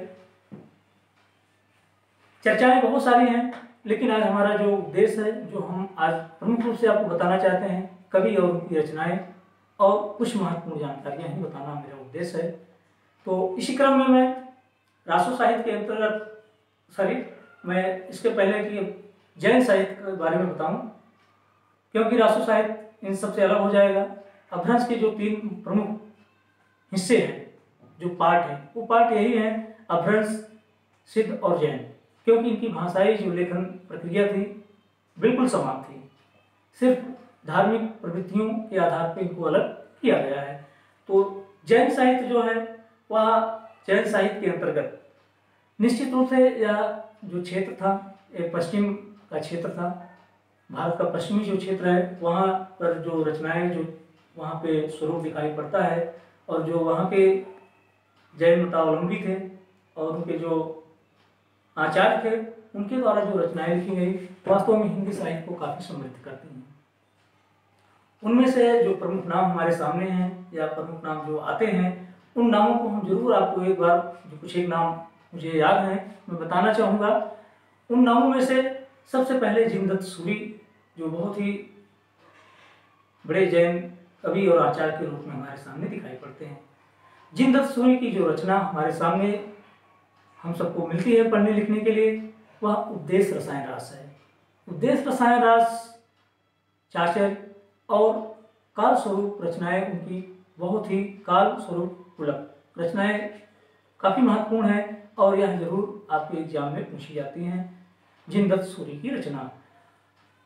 चर्चाएं बहुत सारी हैं, लेकिन आज हमारा जो उद्देश्य है, जो हम आज प्रमुख रूप से आपको बताना चाहते हैं, कवि और उनकी रचनाएं और कुछ महत्वपूर्ण जानकारियां ही बताना मेरा उद्देश्य है। तो इसी क्रम में मैं रासो साहित्य के अंतर्गत मैं इसके पहले कि जैन साहित्य के बारे में बताऊं, क्योंकि रासो साहित्य इन सबसे अलग हो जाएगा। अपभ्रंश के जो 3 प्रमुख हिस्से हैं, जो पार्ट हैं, वो पार्ट यही हैं अपभ्रंश, सिद्ध और जैन, क्योंकि इनकी भाषाई जो लेखन प्रक्रिया थी बिल्कुल समान थी, सिर्फ धार्मिक प्रवृत्तियों के आधार पर इनको अलग किया गया है। तो जैन साहित्य जो है वह जैन साहित्य के अंतर्गत निश्चित रूप से यह जो क्षेत्र था, एक पश्चिम का क्षेत्र था, भारत का पश्चिमी जो क्षेत्र है, वहाँ पर जो रचनाएं जो वहाँ पे स्वरूप दिखाई पड़ता है और जो वहाँ के जैन मतावलंबी थे और उनके जो आचार्य थे, उनके द्वारा जो रचनाएं लिखी गई वास्तव में हिंदी साहित्य को काफ़ी समृद्ध करती हैं। उनमें से जो प्रमुख नाम हमारे सामने हैं या प्रमुख नाम जो आते हैं, उन नामों को हम जरूर आपको एक बार, जो कुछ एक नाम मुझे याद हैं मैं बताना चाहूँगा। उन नामों में से सबसे पहले जिनदत्त सूरी, जो बहुत ही बड़े जैन कवि और आचार्य के रूप में हमारे सामने दिखाई पड़ते हैं। जिनदत्त सूरी की जो रचना हमारे सामने हम सबको मिलती है पढ़ने लिखने के लिए, वह उपदेश रसायन रास है। उपदेश रसायन रास, चाचर और काल स्वरूप रचनाएं उनकी बहुत ही काल स्वरूप उलट रचनाएं काफ़ी महत्वपूर्ण हैं और यह जरूर आपके एग्जाम में पूछी जाती हैं। जिनदत्त सूरी की रचना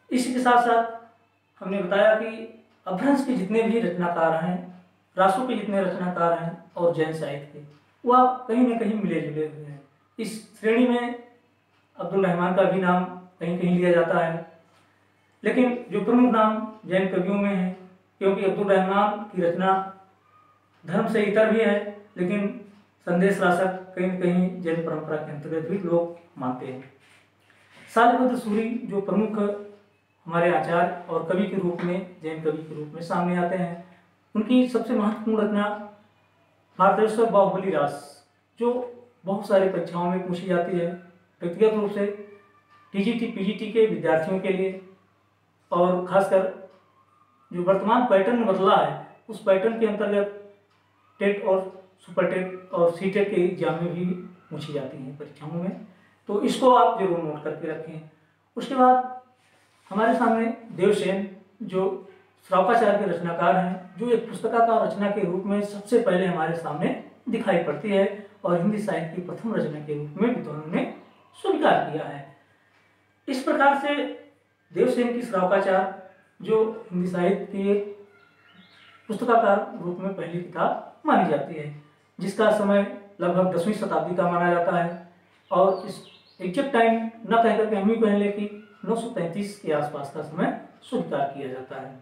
इसी के साथ साथ हमने बताया कि अपभ्रंश के जितने भी रचनाकार हैं, रासों के जितने रचनाकार हैं और जैन साहित्य के, वह कहीं न कहीं मिले जुले हुए हैं। इस श्रेणी में अब्दुल रहमान का भी नाम कहीं कहीं लिया जाता है, लेकिन जो प्रमुख नाम जैन कवियों में है, क्योंकि अब्दुल रहमान की रचना धर्म से इतर भी है, लेकिन संदेश रासक कहीं न कहीं जैन परंपरा के अंतर्गत भी लोग मानते हैं। शालिभद्र सूरी जो प्रमुख हमारे आचार्य और कवि के रूप में, जैन कवि के रूप में सामने आते हैं, उनकी सबसे महत्वपूर्ण रचना भारतेश्वर बाहुबली रास, जो बहुत सारी परीक्षाओं में पूछी जाती है, व्यक्तिगत रूप से टीजीटी पीजीटी के विद्यार्थियों के लिए, और खासकर जो वर्तमान पैटर्न बदला है उस पैटर्न के अंतर्गत टेट और सुपर टेट और सीटेट के एग्जाम में भी पूछी जाती हैं परीक्षाओं में, तो इसको आप जरूर नोट करके रखें। उसके बाद हमारे सामने देवसेन जो श्रावकाचार्य के रचनाकार हैं, जो एक पुस्तकाकार रचना के रूप में सबसे पहले हमारे सामने दिखाई पड़ती है और हिंदी साहित्य की प्रथम रचना के रूप में विद्वानों ने स्वीकार किया है। इस प्रकार से देवसेन की श्रावकाचार जो हिंदी साहित्य की एक पुस्तकाकार रूप में पहली किताब मानी जाती है, जिसका समय लगभग 10वीं शताब्दी का माना जाता है, और इस एग्जैक्ट टाइम न कहकर के हम ही कह लें कि 933 के आसपास का समय स्वीकार किया जाता है।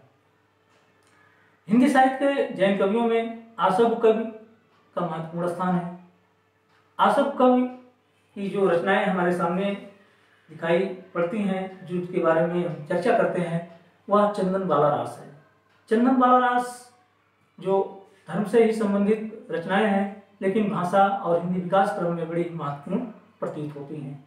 हिंदी साहित्य के जैन कवियों में आसव कवि का महत्वपूर्ण स्थान है। आसव कवि की जो रचनाएं हमारे सामने दिखाई पड़ती हैं, जो उसके बारे में हम चर्चा करते हैं, वह चंदन बाला रास है। चंदन बाला रास जो धर्म से ही संबंधित रचनाएं हैं, लेकिन भाषा और हिंदी विकास क्रम में बड़ी महत्वपूर्ण प्रतीत होती हैं।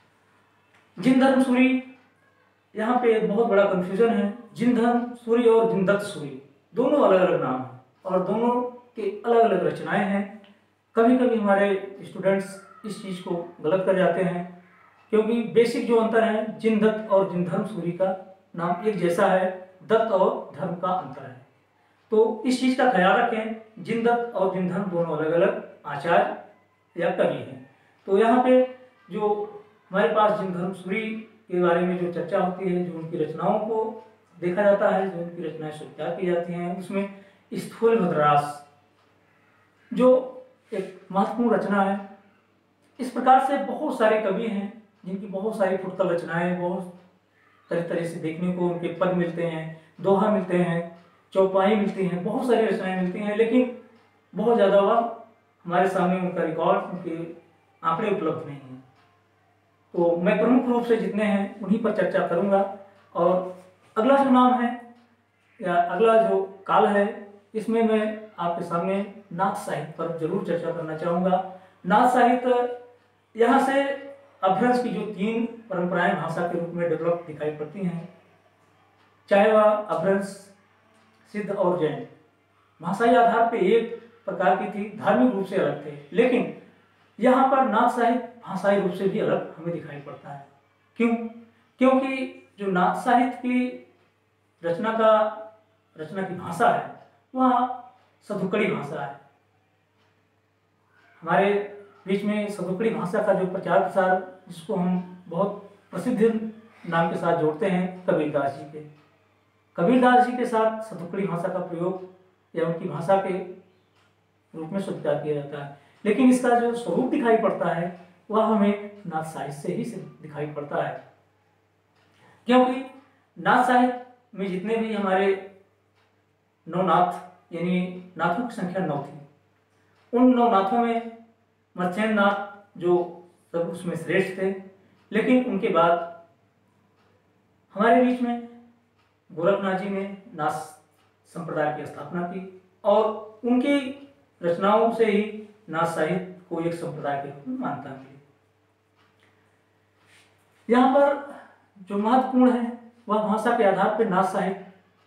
जिन धर्म सूरी, यहाँ पे एक बहुत बड़ा कंफ्यूजन है। जिन धर्म सूरी और जिन दत्त सूरी दोनों अलग अलग नाम हैं और दोनों के अलग अलग रचनाएं हैं। कभी कभी हमारे स्टूडेंट्स इस चीज़ को गलत कर जाते हैं, क्योंकि बेसिक जो अंतर है, जिन दत्त और जिन धर्म सूरी का नाम एक जैसा है, दत्त और धर्म का अंतर है। तो इस चीज़ का ख्याल रखें, जिन दत्त और जिन धर्म दोनों अलग अलग आचार्य या कवि हैं। तो यहाँ पे जो हमारे पास जिन धर्म सूरी के बारे में जो चर्चा होती है, जो उनकी रचनाओं को देखा जाता है, जो उनकी रचनाएं स्वीकार की जाती हैं, उसमें स्थूलभद्र रास जो एक महत्वपूर्ण रचना है। इस प्रकार से बहुत सारे कवि हैं जिनकी बहुत सारी फुटकल रचनाएं, बहुत तरह तरह से देखने को उनके पद मिलते हैं, दोहा मिलते हैं, चौपाई मिलती हैं, बहुत सारी रचनाएं मिलती हैं, लेकिन बहुत ज़्यादा वह हमारे सामने उनका रिकॉर्ड, उनके आंकड़े उपलब्ध नहीं हैं। तो मैं प्रमुख रूप से जितने हैं उन्हीं पर चर्चा करूंगा। और अगला जो नाम है या अगला जो काल है, इसमें मैं आपके सामने नाथ साहित्य पर जरूर चर्चा करना चाहूँगा। नाथ साहित्य, यहाँ से अपभ्रंश की जो 3 परंपराएं भाषा के रूप में डेवलप दिखाई पड़ती हैं, चाहे वह अपभ्रंश, सिद्ध और जैन, भाषाई आधार पे एक प्रकार की थी, धार्मिक रूप से अलग थे, लेकिन यहाँ पर नाथ साहित्य भाषाई रूप से भी अलग हमें दिखाई पड़ता है। क्यों? क्योंकि जो नाथ साहित्य की रचना की भाषा है, वह सदुकड़ी भाषा है। हमारे बीच में सदुकड़ी भाषा का जो प्रचार प्रसार, जिसको हम बहुत प्रसिद्ध नाम के साथ जोड़ते हैं, कबीरदास जी के। कबीरदास जी के साथ सदुकड़ी भाषा का प्रयोग या उनकी भाषा के रूप में स्वीकार किया जाता है, लेकिन इसका जो स्वरूप दिखाई पड़ता है वह हमें नाथ साहित्य से ही दिखाई पड़ता है। क्योंकि नाथ साहित्य में जितने भी हमारे 9 नाथ, यानी नाथों की संख्या 9 थी, उन 9 नाथों में मत्स्येंद्र नाथ जो सब उसमें श्रेष्ठ थे, लेकिन उनके बाद हमारे बीच में गोरखनाथ जी ने नाथ संप्रदाय की स्थापना की और उनकी रचनाओं से ही नाथ साहित्य को एक संप्रदाय के रूप में मान्यता मिली। यहाँ पर जो महत्वपूर्ण है वह भाषा के आधार पर नाथ साहित्य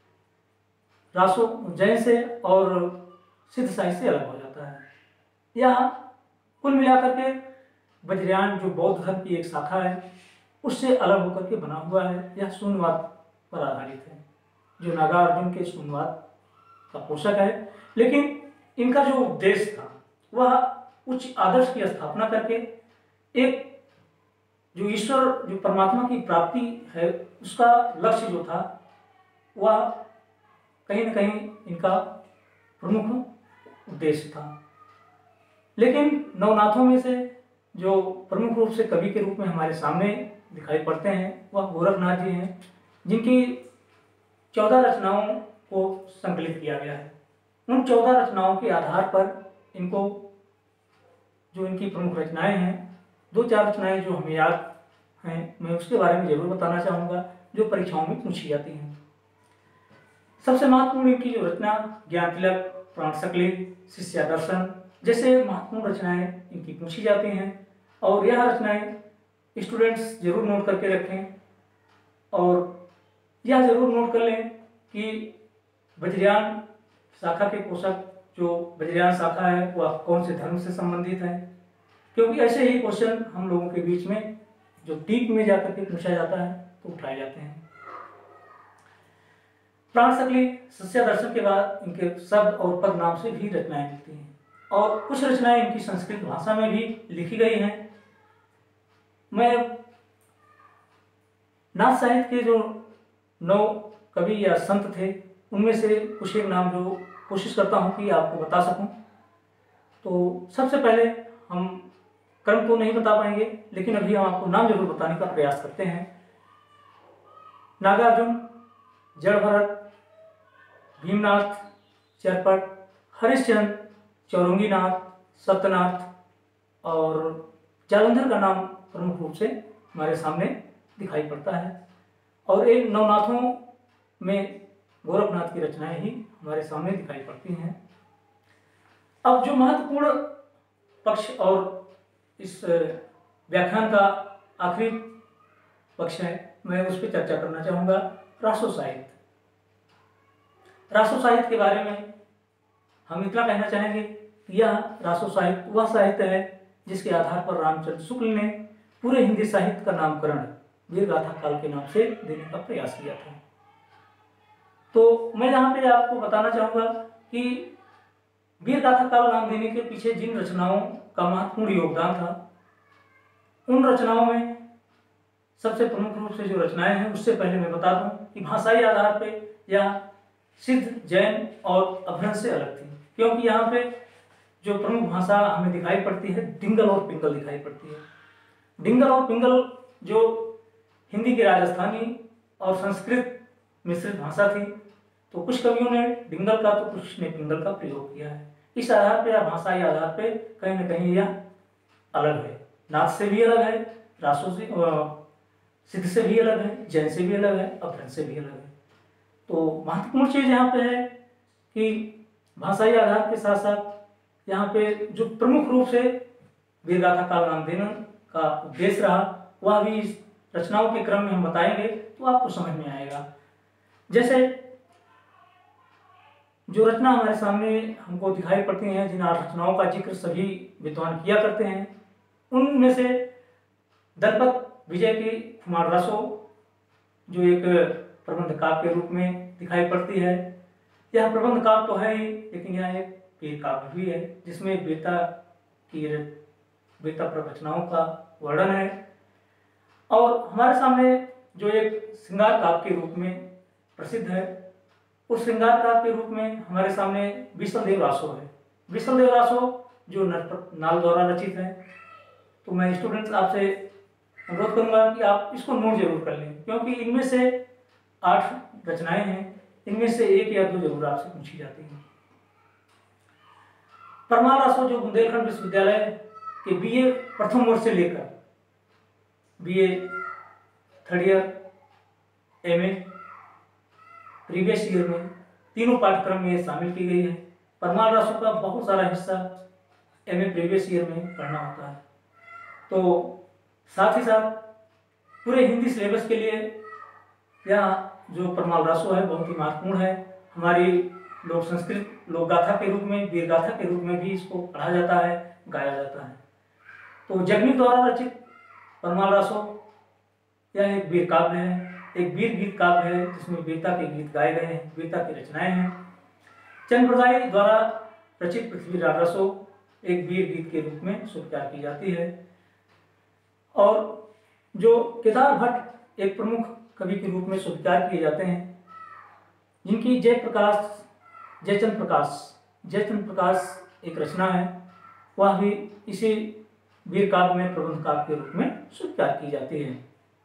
रासो जैन से और सिद्ध साहित्य से अलग हो जाता है। यह कुल मिलाकर के वज्रयान जो बौद्ध धर्म की एक शाखा है, उससे अलग होकर के बना हुआ है। यह शून्यवाद पर आधारित है, जो नागार्जुन के शून्यवाद का पोषक है, लेकिन इनका जो उद्देश्य था वह उच्च आदर्श की स्थापना करके एक जो ईश्वर जो परमात्मा की प्राप्ति है उसका लक्ष्य जो था वह कहीं न कहीं इनका प्रमुख उद्देश्य था। लेकिन नवनाथों में से जो प्रमुख रूप से कवि के रूप में हमारे सामने दिखाई पड़ते हैं वह गोरखनाथ जी हैं, जिनकी 14 रचनाओं को संकलित किया गया है। उन 14 रचनाओं के आधार पर इनको जो इनकी प्रमुख रचनाएं हैं, 2-4 रचनाएं जो हमें याद हैं, मैं उसके बारे में जरूर बताना चाहूँगा, जो परीक्षाओं में पूछी जाती हैं। सबसे महत्वपूर्ण इनकी जो रचना ज्ञान तिलक, प्राण सकली, शिष्यादर्शन जैसे महत्वपूर्ण रचनाएं इनकी पूछी जाती हैं। और यह रचनाएं स्टूडेंट्स जरूर नोट करके रखें और यह जरूर नोट कर लें कि वज्रयान शाखा के पोषक जो वज्रयान शाखा है वह कौन से धर्म से संबंधित है, क्योंकि ऐसे ही क्वेश्चन हम लोगों के बीच में जो डीप में जाकर के पूछा जाता है तो उठाए जाते हैं। प्राण सकली शिष्यादर्शन के बाद इनके शब्द और पद नाम से भी रचनाएं मिलती हैं और कुछ रचनाएं इनकी संस्कृत भाषा में भी लिखी गई हैं। मैं नाथ साहित्य के जो 9 कवि या संत थे उनमें से कुछ एक नाम जो कोशिश करता हूं कि आपको बता सकूं। तो सबसे पहले हम क्रम तो नहीं बता पाएंगे, लेकिन अभी हम आपको नाम जरूर बताने का प्रयास करते हैं। नागार्जुन, जड़भरत, भीमनाथ, चरपट, हरिश्चंद्र, चौरंगीनाथ, सत्यनाथ और जालंधर का नाम प्रमुख रूप से हमारे सामने दिखाई पड़ता है। और इन नवनाथों में गोरखनाथ की रचनाएं ही हमारे सामने दिखाई पड़ती हैं। अब जो महत्वपूर्ण पक्ष और इस व्याख्यान का आखिरी पक्ष है, मैं उस पर चर्चा करना चाहूँगा, रासो साहित्य। रासो साहित्य के बारे में हम इतना कहना चाहेंगे कि यह रासो साहित्य वह साहित्य है जिसके आधार पर रामचंद्र शुक्ल ने पूरे हिंदी साहित्य का नामकरण वीरगाथा काल के नाम से देने का प्रयास किया था। तो मैं यहाँ पे आपको बताना चाहूँगा कि वीरगाथा काल नाम देने के पीछे जिन रचनाओं का महत्वपूर्ण योगदान था, उन रचनाओं में सबसे प्रमुख रूप से जो रचनाएं हैं उससे पहले मैं बता दूं कि भाषाई आधार पे यह सिद्ध, जैन और अभ्रंश से अलग थी, क्योंकि यहाँ पे जो प्रमुख भाषा हमें दिखाई पड़ती है डिंगल और पिंगल दिखाई पड़ती है। डिंगल और पिंगल जो हिंदी की राजस्थानी और संस्कृत मिश्रित भाषा थी, तो कुछ कवियों ने डिंगल का तो कुछ ने पिंगल का प्रयोग किया है। इस आधार पर या भाषाई आधार पे कहीं न कहीं यह अलग है, नाथ से भी अलग है, रासो से सिद्ध से भी अलग है, जैन से भी अलग है, अभ्रंश से भी अलग है। तो महत्वपूर्ण चीज यहाँ पे है कि भाषाई आधार के साथ साथ यहाँ पे जो प्रमुख रूप से वीरगाथा काल नाम देने का उद्देश्य रहा, वह भी इस रचनाओं के क्रम में हम बताएंगे तो आपको समझ में आएगा। जैसे जो रचना हमारे सामने हमको दिखाई पड़ती हैं, जिन 8 रचनाओं का जिक्र सभी विद्वान किया करते हैं, उनमें से दलपत विजय की कुमार रासो जो एक प्रबंध काव्य के रूप में दिखाई पड़ती है। यह प्रबंध काव्य तो है ही, लेकिन यह एक वीर काव्य भी है जिसमें वीरता पर रचनाओं का वर्णन है। और हमारे सामने जो एक श्रृंगार काव्य के रूप में प्रसिद्ध है, उस श्रृंगार काव्य के रूप में हमारे सामने विशलदेव रासो है। विशलदेव रासो जो नाल द्वारा रचित है। तो मैं स्टूडेंट्स आपसे अनुरोध करूंगा कि आप इसको नोट जरूर कर लें, क्योंकि इनमें से 8 रचनाएं हैं, इनमें से 1 या 2 जरूर आपसे पूछी जाती हैं। परमाल रासो जो बुंदेलखंड विश्वविद्यालय के बीए प्रथम वर्ष से लेकर BA 3rd year, MA previous year में तीनों पाठ्यक्रम में शामिल की गई है। परमाल रासो का बहुत सारा हिस्सा एमए प्रीवियस ईयर में पढ़ना होता है। तो साथ ही साथ पूरे हिंदी सिलेबस के लिए यह जो परमाल रासो है बहुत ही महत्वपूर्ण है। हमारी लोक संस्कृत लोक गाथा के रूप में, वीर गाथा के रूप में भी इसको पढ़ा जाता है, गाया जाता है। तो जगनी द्वारा रचित परमाल रासो यह एक वीर काव्य है, एक वीर गीत काव्य है जिसमें वीरता के गीत गाए गए हैं, वीरता की रचनाएं हैं। चंद्रप्रदाय द्वारा रचित पृथ्वीराज रासो एक वीर गीत के रूप में स्वीकार की जाती है। और जो केदार भट्ट एक प्रमुख कवि के रूप में स्वीकार किए जाते हैं, जिनकी जयचंद प्रकाश एक रचना है, वह भी इसी वीर काव्य में प्रबंध काव्य के रूप में स्वीकार की जाती है।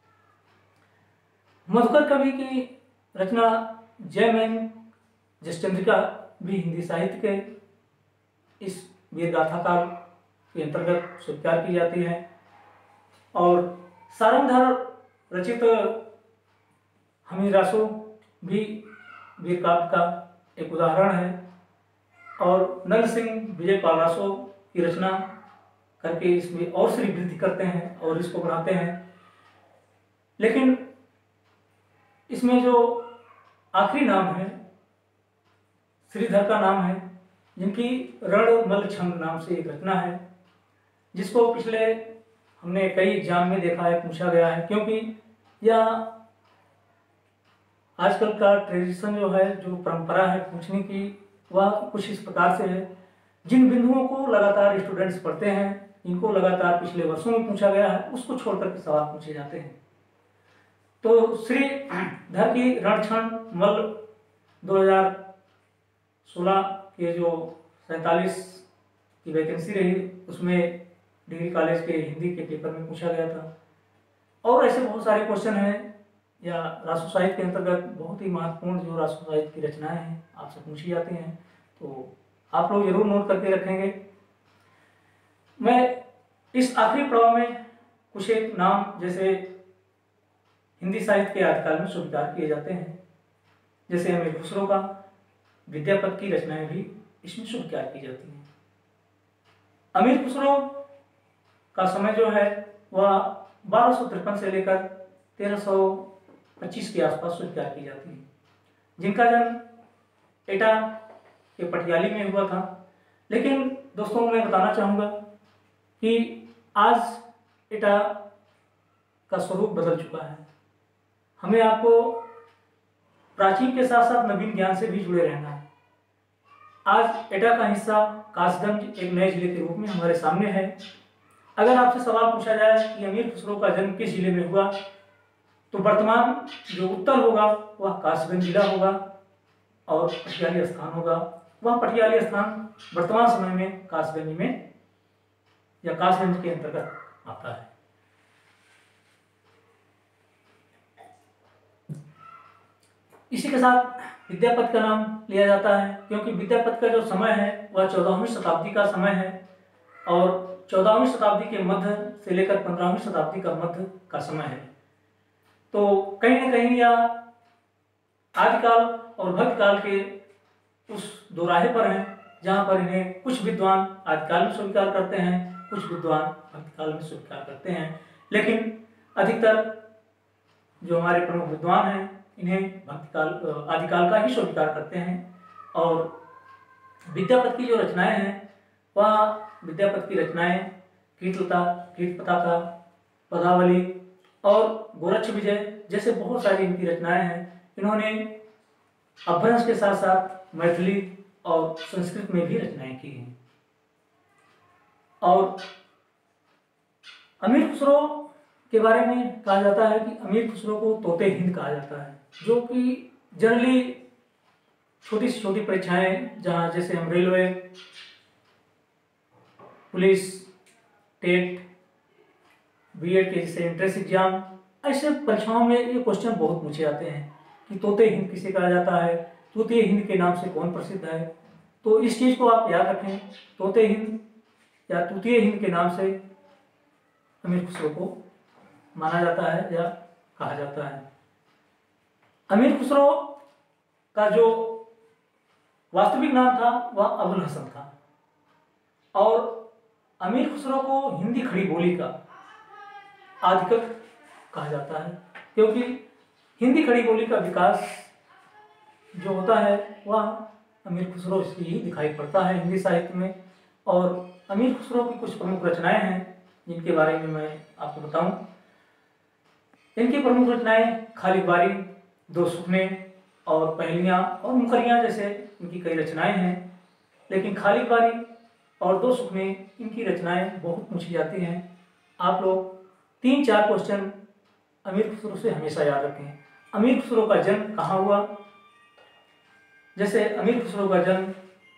मधुकर कवि की रचना जयमैन जसचंद्रिका भी हिंदी साहित्य के इस वीर गाथा काल के अंतर्गत स्वीकार की जाती है। और सारंगधर रचित हमीर रासो भी वीर काव्य का एक उदाहरण है। और नल सिंह विजयपाल रासो की रचना करके इसमें और श्री वृद्धि करते हैं और इसको बढ़ाते हैं। लेकिन इसमें जो आखिरी नाम है श्रीधर का नाम है, जिनकी रणमल छंद नाम से एक रचना है, जिसको पिछले हमने कई एग्जाम में देखा है, पूछा गया है, क्योंकि यह आजकल का ट्रेडिशन जो है, जो परंपरा है पूछने की, वह कुछ इस प्रकार से है। जिन बिंदुओं को लगातार स्टूडेंट्स पढ़ते हैं, इनको लगातार पिछले वर्षों में पूछा गया है, उसको छोड़कर के सवाल पूछे जाते हैं। तो श्रीधर की रणछंद मल 2016 के जो 47 की वैकेंसी रही, उसमें डिग्री कॉलेज के हिंदी के पेपर में पूछा गया था। और ऐसे बहुत सारे क्वेश्चन हैं, या राष्ट्र साहित्य के अंतर्गत बहुत ही महत्वपूर्ण जो राष्ट्र साहित्य की रचनाएं हैं आपसे पूछी जाती हैं, तो आप लोग जरूर नोट करके रखेंगे। मैं इस आखिरी पड़ाव में कुछ एक नाम जैसे हिंदी साहित्य के आदिकाल में स्वीकार किए जाते हैं, जैसे अमीर खुसरो का विद्यापति की रचनाएं भी इसमें स्वीकार की जाती हैं। अमीर खुसरो का समय जो है वह 1253 से लेकर 1325 के आसपास स्वीकार की जाती है, जिनका जन्म एटा के पटियाली में हुआ था। लेकिन दोस्तों मैं बताना चाहूँगा कि आज एटा का स्वरूप बदल चुका है। हमें आपको प्राचीन के साथ साथ नवीन ज्ञान से भी जुड़े रहना है। आज एटा का हिस्सा कासगंज एक नए जिले के रूप में हमारे सामने है। अगर आपसे सवाल पूछा जाए कि अमीर खुसरो का जन्म किस जिले में हुआ, तो वर्तमान जो उत्तर होगा वह कासगंज जिला होगा और पटियाली स्थान होगा। वह पटियाली स्थान वर्तमान समय में कासगंज में या कासगंज के अंतर्गत आता है। इसी के साथ विद्यापति का नाम लिया जाता है, क्योंकि विद्यापति का जो समय है वह 14वीं शताब्दी का समय है और 14वीं शताब्दी के मध्य से लेकर 15वीं शताब्दी का मध्य का समय है। तो कहीं न कहीं यह आदिकाल और भक्तकाल के उस दोराहे पर हैं, जहाँ पर इन्हें कुछ विद्वान आदिकाल में स्वीकार करते हैं, कुछ विद्वान भक्तकाल में स्वीकार करते हैं। लेकिन अधिकतर जो हमारे प्रमुख विद्वान हैं इन्हें भक्तकाल आदिकाल का ही स्वीकार करते हैं। और विद्यापति की जो रचनाएं हैं वह विद्यापति की रचनाएं कीर्तलता, कीर्तपताका, पदावली और गोरक्ष विजय जैसे बहुत सारी इनकी रचनाएं हैं। इन्होंने अपभ्रंश के साथ साथ मैथिली और संस्कृत में भी रचनाएं की हैं। और अमीर खुसरो के बारे में कहा जाता है कि अमीर खुसरो को तोते हिंद कहा जाता है, जो कि जनरली छोटी से छोटी परीक्षाएं, जहाँ जैसे हम रेलवे, पुलिस, टेट, बीएड के जैसे एंट्रेंस एग्जाम, ऐसे परीक्षाओं में ये क्वेश्चन बहुत पूछे जाते हैं कि तोते हिंद किसे कहा जाता है, तोते हिंद के नाम से कौन प्रसिद्ध है। तो इस चीज़ को आप याद रखें, तोते हिंद या तूतीय हिंद के नाम से अमीर खुसरो को माना जाता है या कहा जाता है। अमीर खुसरो का जो वास्तविक नाम था वह अबुल हसन था और अमीर खुसरो को हिंदी खड़ी बोली का आदिकवि कहा जाता है, क्योंकि हिंदी खड़ी बोली का विकास जो होता है वह अमीर खुसरो से ही दिखाई पड़ता है हिंदी साहित्य में। और अमीर खुसरो की कुछ प्रमुख रचनाएं हैं जिनके बारे में मैं आपको बताऊं। इनकी प्रमुख रचनाएं खालिद बारी, दो सुखने और पहेलियाँ और मुकरियाँ जैसे इनकी कई रचनाएं हैं। लेकिन खालिद बारी और दो सुखने इनकी रचनाएं बहुत पूछी जाती हैं। आप लोग 3-4 क्वेश्चन अमीर खुसरो से हमेशा याद रखें। अमीर खुसरो का जन्म कहाँ हुआ? जैसे अमीर खुसरो का जन्म,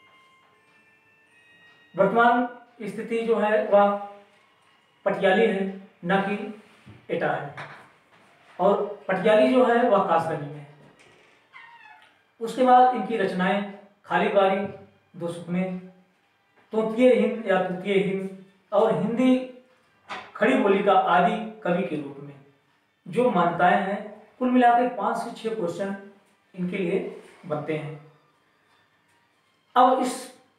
वर्तमान स्थिति जो है वह पटियाली है, न कि एटा है, और पटियाली जो है वह कासगंज में है। उसके बाद इनकी रचनाएं खाली बारी, दो सुखने, तोतिए हिंद या तूतिए हिंद और हिंदी खड़ी बोली का आदि कवि के रूप में जो मान्यताएं हैं, कुल मिलाकर 5 से 6 क्वेश्चन इनके लिए बनते हैं। अब इस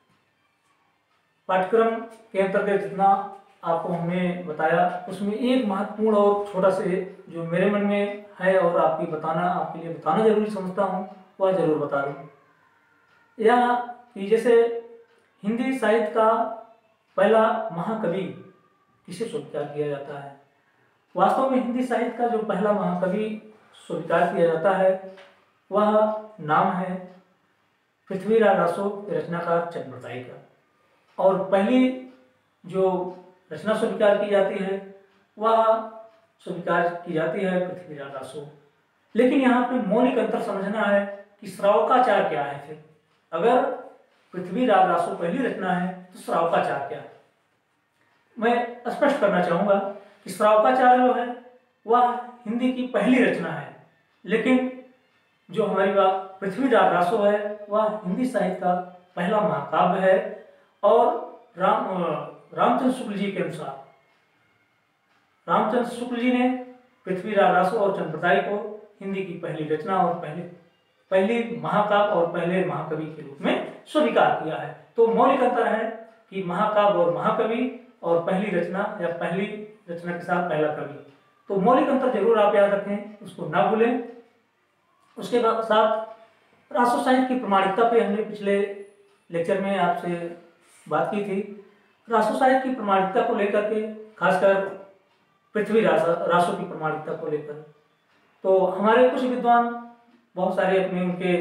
पाठ्यक्रम के अंतर्गत जितना आपको हमने बताया, उसमें एक महत्वपूर्ण और छोटा से जो मेरे मन में है और आपके लिए बताना जरूरी समझता हूँ, वह जरूर बता दूँ। यह कि जैसे हिंदी साहित्य का पहला महाकवि किसे स्वीकार किया जाता है? वास्तव में हिंदी साहित्य का जो पहला महाकवि स्वीकार किया जाता है वह नाम है पृथ्वीराज रासो के रचनाकार चंद्रप्रताई का, और पहली जो रचना स्वीकार की जाती है वह स्वीकार की जाती है पृथ्वीराज रासो। लेकिन यहाँ पे मौलिक अंतर समझना है कि श्रावकाचार क्या है। फिर अगर पृथ्वीराज रासो पहली रचना है तो श्रावकाचार क्या है? मैं स्पष्ट करना चाहूँगा कि श्रावकाचार जो है वह हिंदी की पहली रचना है, लेकिन जो हमारी बात पृथ्वीराज रासो है वह हिंदी साहित्य का पहला महाकाव्य है। और रामचंद्र शुक्ल जी के अनुसार, रामचंद्र शुक्ल जी ने पृथ्वीराज रासो और चंद्रप्रताई को हिंदी की पहली रचना और पहली महाकाव्य और पहले महाकवि के रूप में स्वीकार किया है। तो मौलिक अंतर है कि महाकाव्य और महाकवि और पहली रचना या पहली रचना के साथ पहला कवि। तो मौलिक अंतर जरूर आप याद रखें, उसको ना भूलें। उसके साथ रासो साहित्य की प्रमाणिकता पे हमने पिछले लेक्चर में आपसे बात की थी। रासो साहित्य की प्रमाणिकता को लेकर के, खासकर पृथ्वीराज रासो की प्रमाणिकता को लेकर, तो हमारे कुछ विद्वान बहुत सारे अपने उनके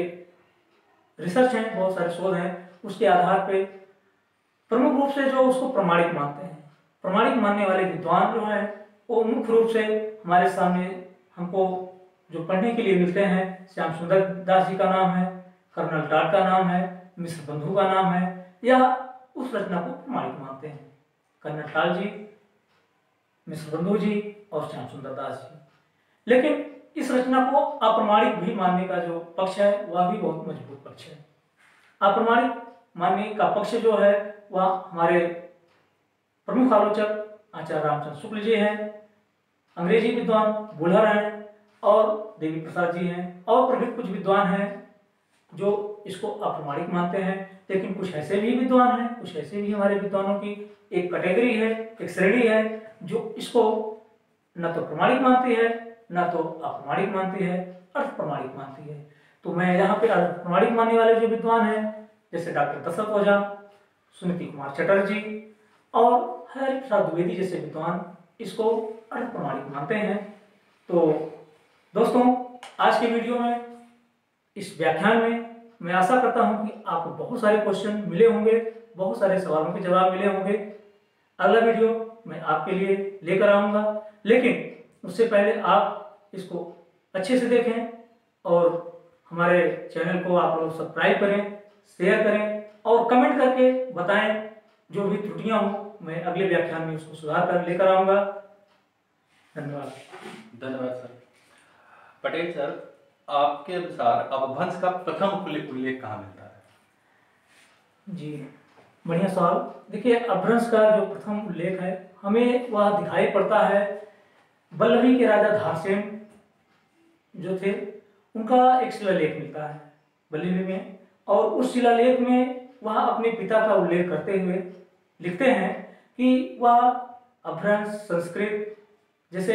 रिसर्च हैं, बहुत सारे शोध हैं, उसके आधार पे प्रमुख रूप से जो उसको प्रमाणिक मानते हैं। प्रमाणिक मानने वाले विद्वान जो हैं वो मुख्य रूप से हमारे सामने हमको जो पढ़ने के लिए मिलते हैं, श्याम सुंदर दास जी का नाम है, कर्नल टाट का नाम है, मिश्र बंधु का नाम है, या उस रचना को प्रमाणिक मानते हैं, कर्नल टाट जी, मिश्र बंधु जी और श्याम सुंदर दास जी। लेकिन इस रचना को अप्रमाणिक भी मानने का जो पक्ष है वह भी बहुत मजबूत पक्ष है। अप्रमाणिक मानने का पक्ष जो है वह हमारे प्रमुख आलोचक आचार्य रामचंद्र शुक्ल जी हैं, अंग्रेजी विद्वान बुलर हैं और देवी प्रसाद जी हैं, और प्रभृत कुछ विद्वान हैं जो इसको अप्रमाणिक मानते हैं। लेकिन कुछ ऐसे भी विद्वान हैं, कुछ ऐसे भी हमारे विद्वानों की एक कैटेगरी है, एक श्रेणी है जो इसको न तो प्रमाणिक मानती है न तो अप्रमाणिक मानती है, अर्थ प्रमाणिक मानती है। तो मैं यहाँ पे अर्थ प्रमाणिक मानने वाले जो विद्वान हैं, जैसे डॉक्टर दशरथ ओझा, सुनीति कुमार चटर्जी और हरि प्रसाद द्विवेदी जैसे विद्वान इसको अर्थ प्रमाणिक मानते हैं। तो दोस्तों, आज के वीडियो में, इस व्याख्यान में मैं आशा करता हूं कि आपको बहुत सारे क्वेश्चन मिले होंगे, बहुत सारे सवालों के जवाब मिले होंगे। अगला वीडियो मैं आपके लिए लेकर आऊँगा, लेकिन उससे पहले आप इसको अच्छे से देखें और हमारे चैनल को आप लोग सब्सक्राइब करें, शेयर करें और कमेंट करके बताएं जो भी त्रुटियां हो, मैं अगले व्याख्यान में उसको सुधार कर लेकर आऊँगा। धन्यवाद। धन्यवाद सर। पटेल सर, आपके अनुसार अपभ्रंश का प्रथम उल्लेख कहाँ मिलता है? जी, बढ़िया सवाल। देखिए, अपभ्रंश का जो प्रथम उल्लेख है हमें वह दिखाई पड़ता है वल्लभी के राजा धारसेन जो थे, उनका एक शिलालेख मिलता है वल्लभी में, और उस शिलालेख में वह अपने पिता का उल्लेख करते हुए लिखते हैं कि वह अपभ्रंश, संस्कृत जैसे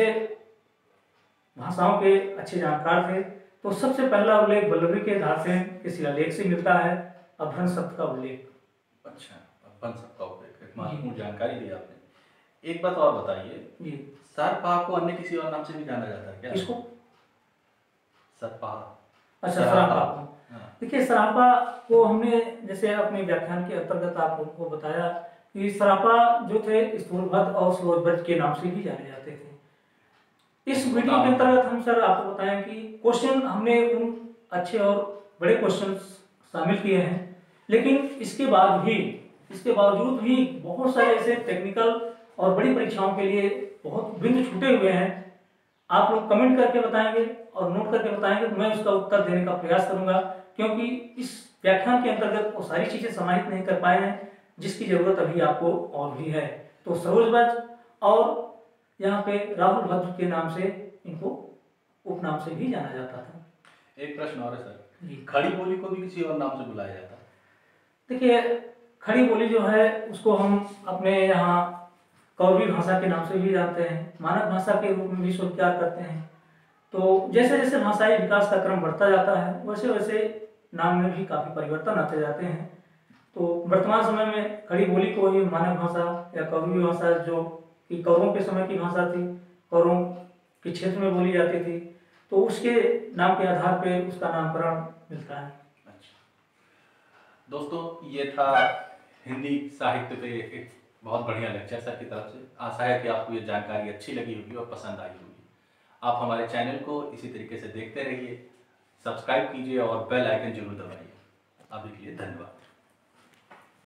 भाषाओं के अच्छे जानकार थे। तो सबसे पहला उल्लेख वल्लभी के धारसेन के शिलालेख से मिलता है, अपभ्रंश शब्द का उल्लेख। अच्छा, अपभ्रंश शब्द का उल्लेख, एक महत्वपूर्ण जानकारी दी आपने। एक बात और बताइए जी, सरपाह को अन्य किसी और नाम से भी जाना जाता है क्या? किसको? सरपाह। अच्छा, सरापा। देखिए, सरापा को हमने जैसे अपने व्याख्यान के अंतर्गत आप लोगों को बताया कि सरापा जो थे स्थूलभद्र और सरोजभद्र के नाम से भी जाने जाते थे। इस वीडियो के अंतर्गत हम सर आपको बताएं कि क्वेश्चन हमने उन अच्छे और बड़े क्वेश्चन शामिल किए हैं, लेकिन इसके बावजूद भी बहुत सारे ऐसे टेक्निकल और बड़ी परीक्षाओं के लिए बहुत बिंदु छूटे हुए हैं। आप लोग कमेंट करके बताएंगे और नोट करके बताएंगे तो मैं उसका उत्तर देने का प्रयास करूंगा, क्योंकि इस व्याख्यान के अंतर्गत वो सारी चीजें समाहित नहीं कर पाए हैं जिसकी जरूरत अभी आपको और भी है। तो सरोज बज और यहाँ पे राहुल भद्र के नाम से इनको उपनाम से भी जाना जाता था। एक प्रश्न और है सर, जी। खड़ी बोली को भी किसी और नाम से बुलाया जाता है? देखिए, खड़ी बोली जो है उसको हम अपने यहाँ कौरवी भाषा के नाम से भी जानते हैं, मानक भाषा के रूप में भी स्वीकार करते हैं। तो जैसे जैसे भाषाई विकास का क्रम बढ़ता जाता है वैसे वैसे नाम में भी काफ़ी परिवर्तन आते जाते हैं। तो वर्तमान समय में खड़ी बोली को ही मानक भाषा या कौरवी भाषा, जो कि कौरों के समय की भाषा थी, कौरों के क्षेत्र में बोली जाती थी, तो उसके नाम के आधार पे उसका नामकरण मिलता है। अच्छा दोस्तों, ये था हिंदी साहित्य पे एक बहुत बढ़िया लेक्चर सर की तरफ से। आशा है कि आपको ये जानकारी अच्छी लगी होगी और पसंद आई होगी। आप हमारे चैनल को इसी तरीके से देखते रहिए, सब्सक्राइब कीजिए और बेल आइकन जरूर दबाइए। अभी के लिए धन्यवाद।